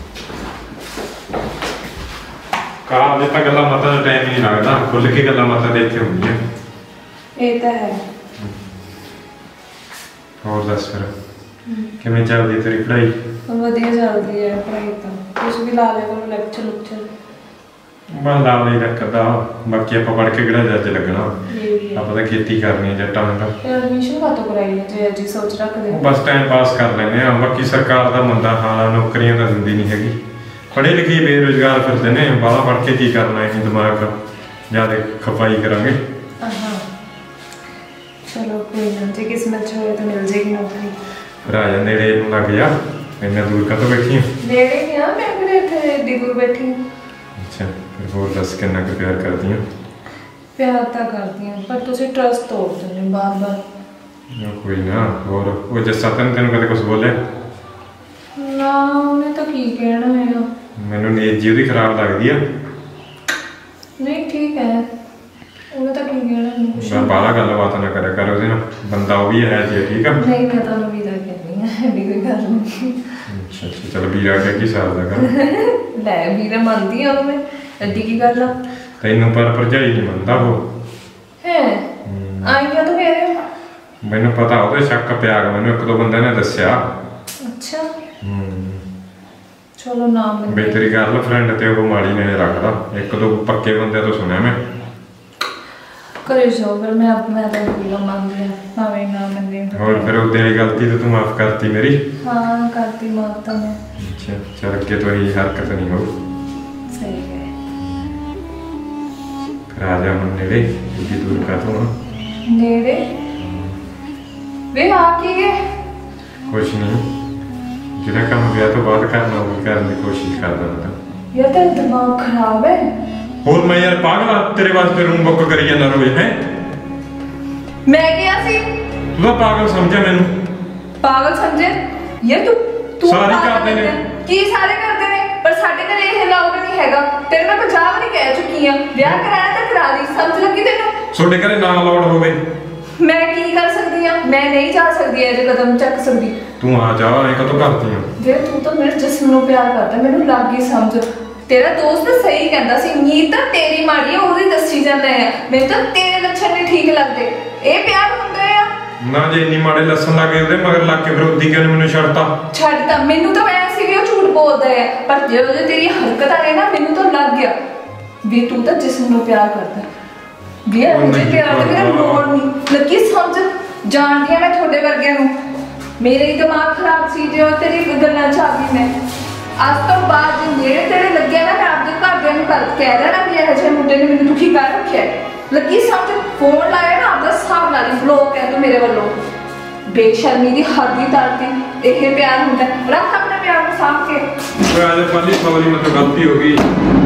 ਕਾਹ ਦੇ ਤਾਂ ਗੱਲਾਂ ਮਤਾਂ ਦਾ ਟਾਈਮ ਹੀ ਨਹੀਂ ਲੱਗਦਾ, ਖੁੱਲ ਕੇ ਗੱਲਾਂ ਮਤਾਂ ਦੇ ਇੱਥੇ ਹੁੰਦੀਆਂ। ਇਹ ਤਾਂ ਹੈ। ਹੋਰ ਦੱਸ ਫਿਰ, ਕਿਵੇਂ ਚੱਲਦੀ ਤੇਰੀ ਪੜ੍ਹਾਈ? ਵਧੀਆ ਚੱਲਦੀ ਹੈ ਪੜ੍ਹਾਈ ਤਾਂ। ਤੁਸੀਂ ਵੀ ਲਾ ਲਿਆ ਕਰੋ ਲੈਕਚਰ ਲੁਕਚਰ। ਬਸ ਲਾ ਲਈ ਰੱਖਦਾ, ਬਾਕੀ ਆਪਾਂ ਪੜ੍ਹ ਕੇ ਕਿਹੜਾ ਜੱਜ ਲੱਗਣਾ। ਇਹ ਵੀ ਹੈ। ਆਪਾਂ ਤਾਂ ਖੇਤੀ ਕਰਨੀ ਹੈ ਜੱਟਾਂ ਨੇ ਤਾਂ। ਫਿਰ ਐਡਮਿਸ਼ਨ ਕਾਹਤੋਂ ਕਰਾਈ ਹੈ ਜੇ ਜੀ ਸੋਚ ਰੱਖਦੇ ਹੋ? ਬਸ ਟਾਈਮ ਪਾਸ ਕਰ ਲੈਂਦੇ ਆ। ਬਾਕੀ ਸਰਕਾਰ ਦਾ ਮੰਦਾ ਹਾਲ ਆ, ਨੌਕਰੀਆਂ ਤਾਂ ਦਿੰਦੀ ਨਹੀਂ ਹੈਗੀ। ਪੜ੍ਹੇ ਲਿਖੇ ਬੇਰੁਜ਼ਗਾਰ ਫਿਰਦੇ ਨੇ, ਬਾਹਲਾ ਪੜ੍ਹ ਕੇ ਕੀ ਕਰਨਾ? ਇਹ ਦਿਮਾਗ ਜ਼ਿਆਦਾ ਖਪਾਈ ਕਰਾਂਗੇ। ਹਾਂ ਚਲੋ ਕੋਈ ਨਾ, ਜੇ ਕਿਸਮਤ ਚ ਹੋਏ ਤਾਂ ਮਿਲ ਜੇਗੀ ਨੌਕਰੀ। ਫਿਰ ਆ ਜਾ, ਨੇੜੇ ਨੂੰ ਲੱਗ ਜਾ। ਇੰਨਾ ਦੂਰ ਕਾਹਤੋਂ ਬੈਠੀ ਆ? ਨੇੜੇ ਹੀ ਆ, ਮੈਂ ਕਿਹੜੇ ਇੱਥੇ ਏਡੀ ਦੂਰ ਬੈਠੀ ਹਾਂ। ਅੱਛਾ, ਫਿਰ ਹੋਰ ਦੱਸ, ਕਿੰਨਾ ਕੁ ਪਿਆਰ ਕਰਦੀ ਆ? ਪਿਆਰ ਤਾਂ ਕਰਦੀ ਹਾਂ, ਪਰ ਤੁਸੀਂ ਟਰਸਟ ਤੋੜ ਦਿੰਦੇ ਹੋ ਬਾਰ ਬਾਰ। ਕੋਈ ਨਾ। ਹੋਰ ਉਹ ਜੱਸਾ ਤੈਨੂੰ ਤੈਨੂੰ ਕਦੇ ਕੁਝ ਬੋਲਿਆ? ਨਾ, ਉਹਨੇ ਤਾਂ ਕੀ ਕਹਿਣਾ ਹੈਗਾ। ਮੈਨੂੰ ਨੀਂਦ ਜੀ ਉਹਦੀ ਖਰਾਬ ਲੱਗਦੀ ਆ। ਨਹੀਂ ਠੀਕ ਹੈ, ਉਹਨੇ ਤਾਂ ਕੀ ਕਹਿਣਾ ਨਹੀਂ ਕੁਛ। ਮੈਂ ਬਾਹਲਾ ਗੱਲਬਾਤ ਨਾ ਕਰਿਆ ਕਰ ਉਹਦੇ ਨਾਲ, ਬੰਦਾ ਉਹ ਵੀ ਹੈ ਜੀ, ਠੀਕ ਆ? ਨਹੀਂ, ਮੈਂ ਤੁਹਾਨੂੰ ਵੀਰਾ ਕਹਿੰਦੀ ਹਾਂ, ਐਡੀ ਕੋਈ ਗੱਲ ਨਹੀਂ। ਅੱਛਾ ਅੱਛਾ, ਚਲ ਵੀਰਾ ਕਹਿ ਕੀ ਸਾਰਦਾ ਕਰ। ਲੈ ਵੀਰਾ ਮੰਨਦੀ ਆ ਉਹਨੂੰ, ਐਡੀ ਕੀ ਗੱਲ ਆ? ਤੈਨੂੰ ਪਰ ਭਰਜਾਈ ਨਹੀਂ ਮੰਨਦਾ ਉਹ ਹੈ। ਆਈ ਕਿਉਂ ਤੂੰ ਕਹਿ ਰਹੇ ਹੋ? ਮੈਨੂੰ ਪਤਾ ਉਹਦੇ ਸ਼ੱਕ ਪਿਆ ਗਾ, ਮੈਨੂੰ ਇੱਕ ਦੋ ਬੰਦੇ ਨੇ ਦੱਸਿਆ। ਅੱਛਾ ਹੂੰ। ਚਲੋ ਨਾਮ ਬਈ ਤੇਰੀ ਗਰਲਫ੍ਰੈਂਡ ਤੇ ਉਹ ਮਾੜੀ ਨਹੀਂ ਰੱਖਦਾ, ਇੱਕ ਦੋ ਪੱਕੇ ਬੰਦੇ ਤੋਂ ਸੁਣਿਆ ਮੈਂ। ਕਰੇ ਜਾਓ ਫਿਰ, ਮੈਂ ਮੈਂ ਤਾਂ ਵੀਰਾ ਮੰਨਦੀ ਹਾਂ, ਭਾਵੇਂ ਨਾ ਮੰਨੇ। ਹੋਰ ਫਿਰ ਉਹਦੇ ਵਾਲੀ ਗਲਤੀ ਤੇ ਤੂੰ ਮਾਫ ਕਰਤੀ ਮੇਰੀ? ਹਾਂ ਕਰਤੀ ਮਾਫ ਤਾਂ ਮੈਂ। ਅੱਛਾ, ਚੱਲ ਅੱਗੇ ਤੋਂ ਇਹ ਹਰਕਤ ਨਹੀਂ ਹੋਊ। ਸਹੀ ਹੈ। ਫਿਰ ਆ ਜਾ ਹੁਣ ਨੇੜੇ, ਕਿੰਨੀ ਦੂਰ ਕਾ ਤੂੰ? ਨੇੜੇ ਵੇ ਆ ਕੀ ਹੈ? ਕੁਛ ਨਹੀਂ, ਜਿਹੜਾ ਕੰਮ ਵਿਆਹ ਤੋਂ ਬਾਅਦ ਕਰਨਾ ਉਹ ਕਰਨ ਦੀ ਕੋਸ਼ਿਸ਼ ਕਰਦਾ ਮੈਂ ਤਾਂ। ਯਾਰ ਤੇਰਾ ਦਿਮਾਗ ਖਰਾਬ ਹੈ। ਹੋਰ ਮੈਂ ਯਾਰ ਪਾਗਲ ਆ, ਤੇਰੇ ਵਾਸਤੇ ਰੂਮ ਬੁੱਕ ਕਰੀ ਜਾਂਦਾ ਰੋਜ਼ ਹੈ। ਮੈਂ ਕਿਹਾ ਸੀ ਤੂੰ ਤਾਂ ਪਾਗਲ ਸਮਝਿਆ ਮੈਨੂੰ। ਪਾਗਲ ਸਮਝੇ? ਯਾਰ ਤੂੰ ਤੂੰ ਸਾਰੇ ਪਾਗਲ ਕਰਦੇ ਨੇ। ਸਮਝਿਆ। ਕੀ ਸਾਰੇ ਕਰਦੇ ਨੇ? ਪਰ ਸਾਡੇ ਘਰੇ ਇਹ ਅਲਾਉਡ ਨਹੀਂ ਹੈਗਾ। ਤੇਰੇ ਮੈਂ ਪੰਜਾਹ ਵਾਰੀ ਕਹਿ ਚੁੱਕੀ ਆ, ਵਿਆਹ ਕਰਾਇਆ ਤਾਂ ਕਰਾ ਲਈ, ਸਮਝ ਲੱਗੀ ਤੈਨੂੰ? ਤੁਹਾਡੇ ਘਰੇ ਨਾ ਅਲਾਉਡ ਹੋਵੇ ਮੈਂ ਕੀ ਕਰ ਸਕਦੀ ਆ? ਮੈਂ ਨਹੀਂ ਜਾ ਸਕਦੀ ਇਹ ਕਦਮ ਚੱਕ ਸਕਦੀ। ਤੂੰ ਆ ਜਾ, ਐ ਕਦੋਂ ਕਰਦੀ ਆ? ਜੇ ਤੂੰ ਤਾਂ ਮੇਰੇ ਜਿਸਮ ਨੂੰ ਪਿਆਰ ਕਰਦਾ, ਮੈਨੂੰ ਲੱਗ ਗਈ ਸਮਝ। ਤੇਰਾ ਦੋਸਤ ਸਹੀ ਕਹਿੰਦਾ ਸੀ, ਨੀਤ ਤਾਂ ਤੇਰੀ ਮਾੜੀ ਆ, ਉਹਦੀ ਦੱਸੀ ਜਾਂਦਾ ਆ। ਮੈਨੂੰ ਤਾਂ ਤੇਰੇ ਲੱਛਣ ਨਹੀਂ ਠੀਕ ਲੱਗਦੇ। ਇਹ ਪਿਆਰ ਹੁੰਦਾ ਆ? ਨਾ, ਜੇ ਇੰਨੀ ਮਾੜੇ ਲੱਸਣ ਲੱਗੇ ਉਹਦੇ ਮਗਰ ਲੱਗ ਕੇ ਫਿਰ ਉਹਦੀ ਕਿਉਂ ਨੀ ਮੈਨੂੰ ਛੱਡਤਾ? ਛੱਡਤਾ ਮੈਨੂੰ ਤਾਂ ਐ ਸੀ ਵੀ ਉਹ ਝੂਠ ਬੋਲਦਾ ਹੈ, ਪਰ ਜਦੋਂ ਜੇ ਤੇਰੀ ਹਰਕਤ ਆਏ ਨਾ, ਮੈਨੂੰ ਤਾਂ ਲੱਗ ਗਿਆ ਵੀ ਤੂੰ ਤਾਂ ਜਿਸਮ ਨੂੰ ਪਿਆਰ ਕਰਦਾ। ਵੀ ਇਹ ਮੁਝੇ ਪਿਆਰ ਦਾ ਮੇਰਾ ਲੋੜ ਨਹੀਂ ਲੱਗੀ ਸਮਝ। ਜਾਣਦੀ ਆ ਮੈਂ ਤੁਹਾਡੇ ਵਰਗਿਆਂ ਨੂੰ। ਮੇਰੇ ਹੀ ਦਿਮਾਗ ਖਰਾਬ ਸੀ ਜੋ ਤੇਰੀ ਗੱਲਾਂ ਚ ਆ ਗਈ ਮੈਂ। ਅੱਜ ਤੋਂ ਬਾਅਦ ਜੇ ਨੇੜੇ ਤੇੜੇ ਲੱਗਿਆ ਨਾ, ਮੈਂ ਆਪਦੇ ਘਰਦਿਆਂ ਨੂੰ ਕਰ ਕਹਿ ਦੇਣਾ ਵੀ ਇਹੋ ਜਿਹੇ ਮੁੰਡੇ ਨੇ ਮੈਨੂੰ ਦੁਖੀ ਕਰ ਰੱਖਿਆ। ਲੱਗੀ ਸਮਝ। ਫੋਨ ਲਾਇਆ ਨਾ, ਆਪਦਾ ਹਿਸਾਬ ਲਾ ਲਈ, ਬਲੌਕ ਕਹਿ ਦੋ ਮੇਰੇ ਵੱਲੋਂ। ਬੇਸ਼ਰਮੀ ਦੀ ਹੱਦ ਹੀ ਤਾਰਤੀ। ਇਹ ਪਿਆਰ ਹੁੰਦਾ ਹੈ? ਰੱਖ ਆਪਣੇ ਪਿਆਰ ਨੂੰ ਸਾਂਭ ਕੇ। ਓਏ ਆਜੇ ਪਾਲੀ ਸੌਰੀ ਮੇਰੇ ਤੋਂ ਗਲਤੀ ਹੋ ਗਈ।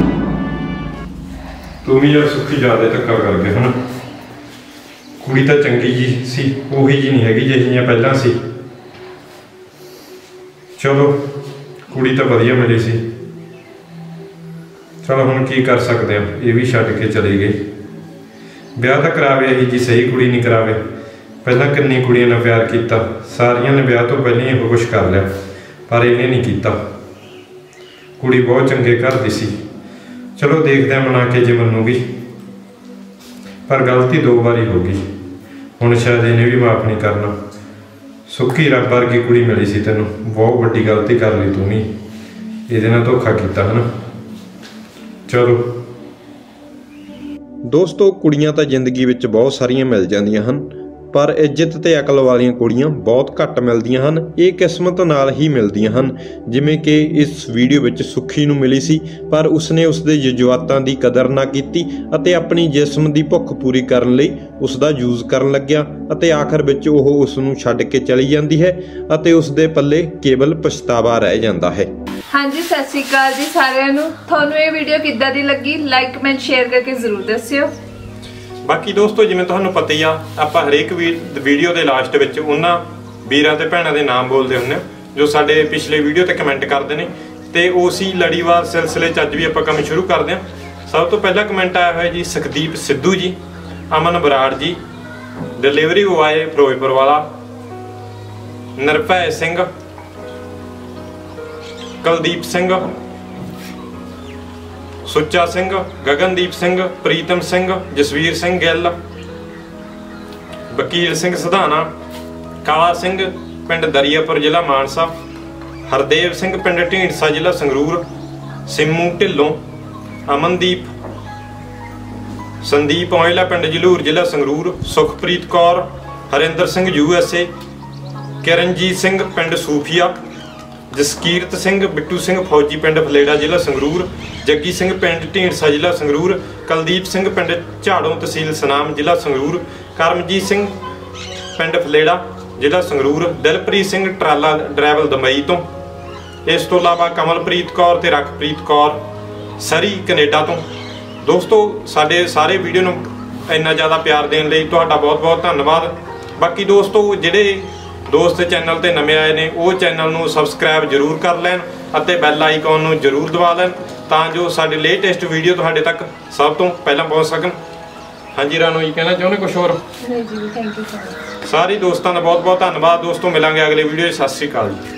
ਤੂੰ ਵੀ ਯਾਰ ਸੁੱਖੀ ਜ਼ਿਆਦਾ ਧੱਕਾ ਕਰ ਗਿਆ ਹਨਾ। ਕੁੜੀ ਤਾਂ ਚੰਗੀ ਜੀ ਸੀ, ਉਹੀ ਜੀ ਨਹੀਂ ਹੈਗੀ ਜਿਹੀਆਂ ਪਹਿਲਾਂ ਸੀ। ਚਲੋ ਕੁੜੀ ਤਾਂ ਵਧੀਆ ਮਿਲੀ ਸੀ। ਚਲੋ ਹੁਣ ਕੀ ਕਰ ਸਕਦੇ ਆ, ਇਹ ਵੀ ਛੱਡ ਕੇ ਚਲੇ ਗਏ। ਵਿਆਹ ਤਾਂ ਕਰਾਵੇ ਇਹੀ ਜੀ ਸਹੀ ਕੁੜੀ ਨਹੀਂ ਕਰਾਵੇ। ਪਹਿਲਾਂ ਕਿੰਨੀ ਕੁੜੀਆਂ ਨਾਲ ਪਿਆਰ ਕੀਤਾ, ਸਾਰੀਆਂ ਨੇ ਵਿਆਹ ਤੋਂ ਪਹਿਲਾਂ ਹੀ ਇਹੋ ਕੁਛ ਕਰ ਲਿਆ, ਪਰ ਇਹਨੇ ਨਹੀਂ ਕੀਤਾ। ਕੁੜੀ ਬਹੁਤ ਚੰਗੇ ਘਰ ਦੀ ਸੀ। ਚਲੋ ਦੇਖਦੇ ਆ ਮਨਾ ਕੇ ਜੇ ਮੰਨੂਗੀ, ਪਰ ਗਲਤੀ ਦੋ ਵਾਰੀ ਹੋ ਗਈ, ਹੁਣ ਸ਼ਾਇਦ ਇਹਨੇ ਵੀ ਮਾਫ ਨਹੀਂ ਕਰਨਾ। ਸੁੱਖੀ ਰੱਬ ਵਰਗੀ ਕੁੜੀ ਮਿਲੀ ਸੀ ਤੈਨੂੰ, ਬਹੁਤ ਵੱਡੀ ਗਲਤੀ ਕਰ ਲਈ ਤੂੰ ਵੀ, ਇਹਦੇ ਨਾਲ ਧੋਖਾ ਕੀਤਾ ਹਨਾ। ਚਲੋ ਦੋਸਤੋ, ਕੁੜੀਆਂ ਤਾਂ ਜ਼ਿੰਦਗੀ ਵਿੱਚ ਬਹੁਤ ਸਾਰੀਆਂ ਮਿਲ ਜਾਂਦੀਆਂ ਹਨ, ਪਰ ਇੱਜ਼ਤ ਤੇ ਅਕਲ ਵਾਲੀਆਂ ਕੁੜੀਆਂ ਬਹੁਤ ਘੱਟ ਮਿਲਦੀਆਂ ਹਨ। ਇਹ ਕਿਸਮਤ ਨਾਲ ਹੀ ਮਿਲਦੀਆਂ ਹਨ, ਜਿਵੇਂ ਕਿ ਇਸ ਵੀਡੀਓ ਵਿੱਚ ਸੁੱਖੀ ਨੂੰ ਮਿਲੀ ਸੀ, ਪਰ ਉਸਨੇ ਉਸਦੇ ਜਜ਼ਬਾਤਾਂ ਦੀ ਕਦਰ ਨਾ ਕੀਤੀ ਅਤੇ ਆਪਣੀ ਜਿਸਮ ਦੀ ਭੁੱਖ ਪੂਰੀ ਕਰਨ ਲਈ ਉਸ ਦਾ ਯੂਜ਼ ਕਰਨ ਲੱਗਿਆ ਅਤੇ ਆਖਰ ਵਿੱਚ ਉਹ ਉਸ ਨੂੰ ਛੱਡ ਕੇ ਚਲੀ ਜਾਂਦੀ ਹੈ ਅਤੇ ਉਸ ਦੇ ਪੱਲੇ ਕੇਵਲ ਪਛਤਾਵਾ ਰਹਿ ਜਾਂਦਾ ਹੈ। ਹਾਂਜੀ, ਸਤਿ ਸ਼੍ਰੀ ਅਕਾਲ ਜੀ ਸਾਰਿਆਂ ਨੂੰ। ਤੁਹਾਨੂੰ ਇਹ ਵੀਡੀਓ ਕਿੱਦਾਂ ਦੀ ਲੱਗੀ? ਲਾਈਕ ਕਮੈਂਟ ਸ਼ੇਅਰ ਕਰਕੇ ਜ਼ਰੂਰ ਦੱਸਿਓ। ਬਾਕੀ ਦੋਸਤੋ, ਜਿਵੇਂ ਤੁਹਾਨੂੰ ਪਤਾ ਹੀ ਆ, ਆਪਾਂ ਹਰੇਕ ਵੀਡੀਓ ਦੇ ਲਾਸਟ ਵਿੱਚ ਉਹਨਾਂ ਵੀਰਾਂ ਤੇ ਭੈਣਾਂ ਦੇ ਨਾਮ ਬੋਲਦੇ ਹੁੰਦੇ ਜੋ ਸਾਡੇ ਪਿਛਲੇ ਵੀਡੀਓ ਤੇ ਕਮੈਂਟ ਕਰਦੇ ਨੇ, ਤੇ ਉਸੇ ਲੜੀਵਾਰ ਸਿਲਸਿਲੇ 'ਚ ਅੱਜ ਵੀ ਆਪਾਂ ਕੰਮ ਸ਼ੁਰੂ ਕਰਦੇ ਹਾਂ। ਸਭ ਤੋਂ ਪਹਿਲਾਂ ਕਮੈਂਟ ਆਇਆ ਹੋਇਆ ਜੀ ਸੁਖਦੀਪ ਸਿੱਧੂ ਜੀ, ਅਮਨ ਬਰਾੜ ਜੀ, ਡਿਲੀਵਰੀ ਬੁਆਏ ਫਿਰੋਜ਼ਪੁਰ ਵਾਲਾ, ਨਿਰਭੈ ਸਿੰਘ, ਕੁਲਦੀਪ ਸਿੰਘ, ਸੁੱਚਾ ਸਿੰਘ, ਗਗਨਦੀਪ ਸਿੰਘ, ਪ੍ਰੀਤਮ ਸਿੰਘ, ਜਸਵੀਰ ਸਿੰਘ ਗਿੱਲ, ਵਕੀਲ ਸਿੰਘ ਸਧਾਣਾ, ਕਾਲਾ ਸਿੰਘ ਪਿੰਡ ਦਰੀਆਪੁਰ ਜ਼ਿਲ੍ਹਾ ਮਾਨਸਾ, ਹਰਦੇਵ ਸਿੰਘ ਪਿੰਡ ਢੀਂਡਸਾ ਜ਼ਿਲ੍ਹਾ ਸੰਗਰੂਰ, ਸਿੰਮੂ ਢਿੱਲੋਂ, ਅਮਨਦੀਪ, ਸੰਦੀਪ ਔਇਲਾ ਪਿੰਡ ਜਲੂਰ ਜ਼ਿਲ੍ਹਾ Sangrur, Sukhpreet Kaur, Harinder Singh U S A, Kiranjit Singh ਪਿੰਡ ਸੂਫੀਆ, ਜਸਕੀਰਤ ਸਿੰਘ ਬਿੱਟੂ ਸਿੰਘ ਫੌਜੀ ਪਿੰਡ ਫਲੇੜਾ ਜ਼ਿਲ੍ਹਾ ਸੰਗਰੂਰ, ਜੱਗੀ ਸਿੰਘ ਪਿੰਡ ਢੀਂਡਸਾ ਜ਼ਿਲ੍ਹਾ ਸੰਗਰੂਰ, ਕੁਲਦੀਪ ਸਿੰਘ ਪਿੰਡ ਝਾੜੋਂ ਤਹਿਸੀਲ ਸਨਾਮ ਜ਼ਿਲ੍ਹਾ ਸੰਗਰੂਰ, ਕਰਮਜੀਤ ਸਿੰਘ ਪਿੰਡ ਫਲੇੜਾ ਜ਼ਿਲ੍ਹਾ ਸੰਗਰੂਰ, ਦਿਲਪ੍ਰੀਤ ਸਿੰਘ ਟਰਾਲਾ ਡਰਾਈਵਰ ਦੁਬਈ ਤੋਂ। ਇਸ ਤੋਂ ਇਲਾਵਾ ਕਮਲਪ੍ਰੀਤ ਕੌਰ ਤੇ ਰਖਪ੍ਰੀਤ ਕੌਰ ਸਰੀ ਕੈਨੇਡਾ ਤੋਂ। ਦੋਸਤੋ, ਸਾਡੇ ਸਾਰੇ ਵੀਡੀਓ ਨੂੰ ਇੰਨਾ ਜ਼ਿਆਦਾ ਪਿਆਰ ਦੇਣ ਲਈ ਤੁਹਾਡਾ ਬਹੁਤ ਬਹੁਤ ਧੰਨਵਾਦ। ਬਾਕੀ ਦੋਸਤੋ, ਜਿਹੜੇ ਦੋਸਤ ਚੈਨਲ ਤੇ ਨਵੇਂ ਆਏ ਨੇ ਉਹ ਚੈਨਲ ਨੂੰ ਸਬਸਕ੍ਰਾਈਬ ਜ਼ਰੂਰ ਕਰ ਲੈਣ ਅਤੇ ਬੈਲ ਆਈਕਨ ਨੂੰ ਜ਼ਰੂਰ ਦਬਾ ਲੈਣ, ਤਾਂ ਜੋ ਸਾਡੇ ਲੇਟੈਸਟ ਵੀਡੀਓ ਤੁਹਾਡੇ ਤੱਕ ਸਭ ਤੋਂ ਪਹਿਲਾਂ ਪਹੁੰਚ ਸਕਣ। ਹਾਂਜੀ ਰਾਣੋ ਜੀ, ਕਹਿਣਾ ਚਾਹੁੰਦੇ ਕੁਝ ਹੋਰ? ਨਹੀਂ ਜੀ, ਥੈਂਕ ਯੂ ਸੋ ਮਚ। ਸਾਰੇ ਦੋਸਤਾਂ ਦਾ ਬਹੁਤ ਬਹੁਤ ਧੰਨਵਾਦ ਦੋਸਤੋ। ਮਿਲਾਂਗੇ ਅਗਲੇ ਵੀਡੀਓ 'ਚ। ਸਤਿ ਸ਼੍ਰੀ ਅਕਾਲ ਜੀ।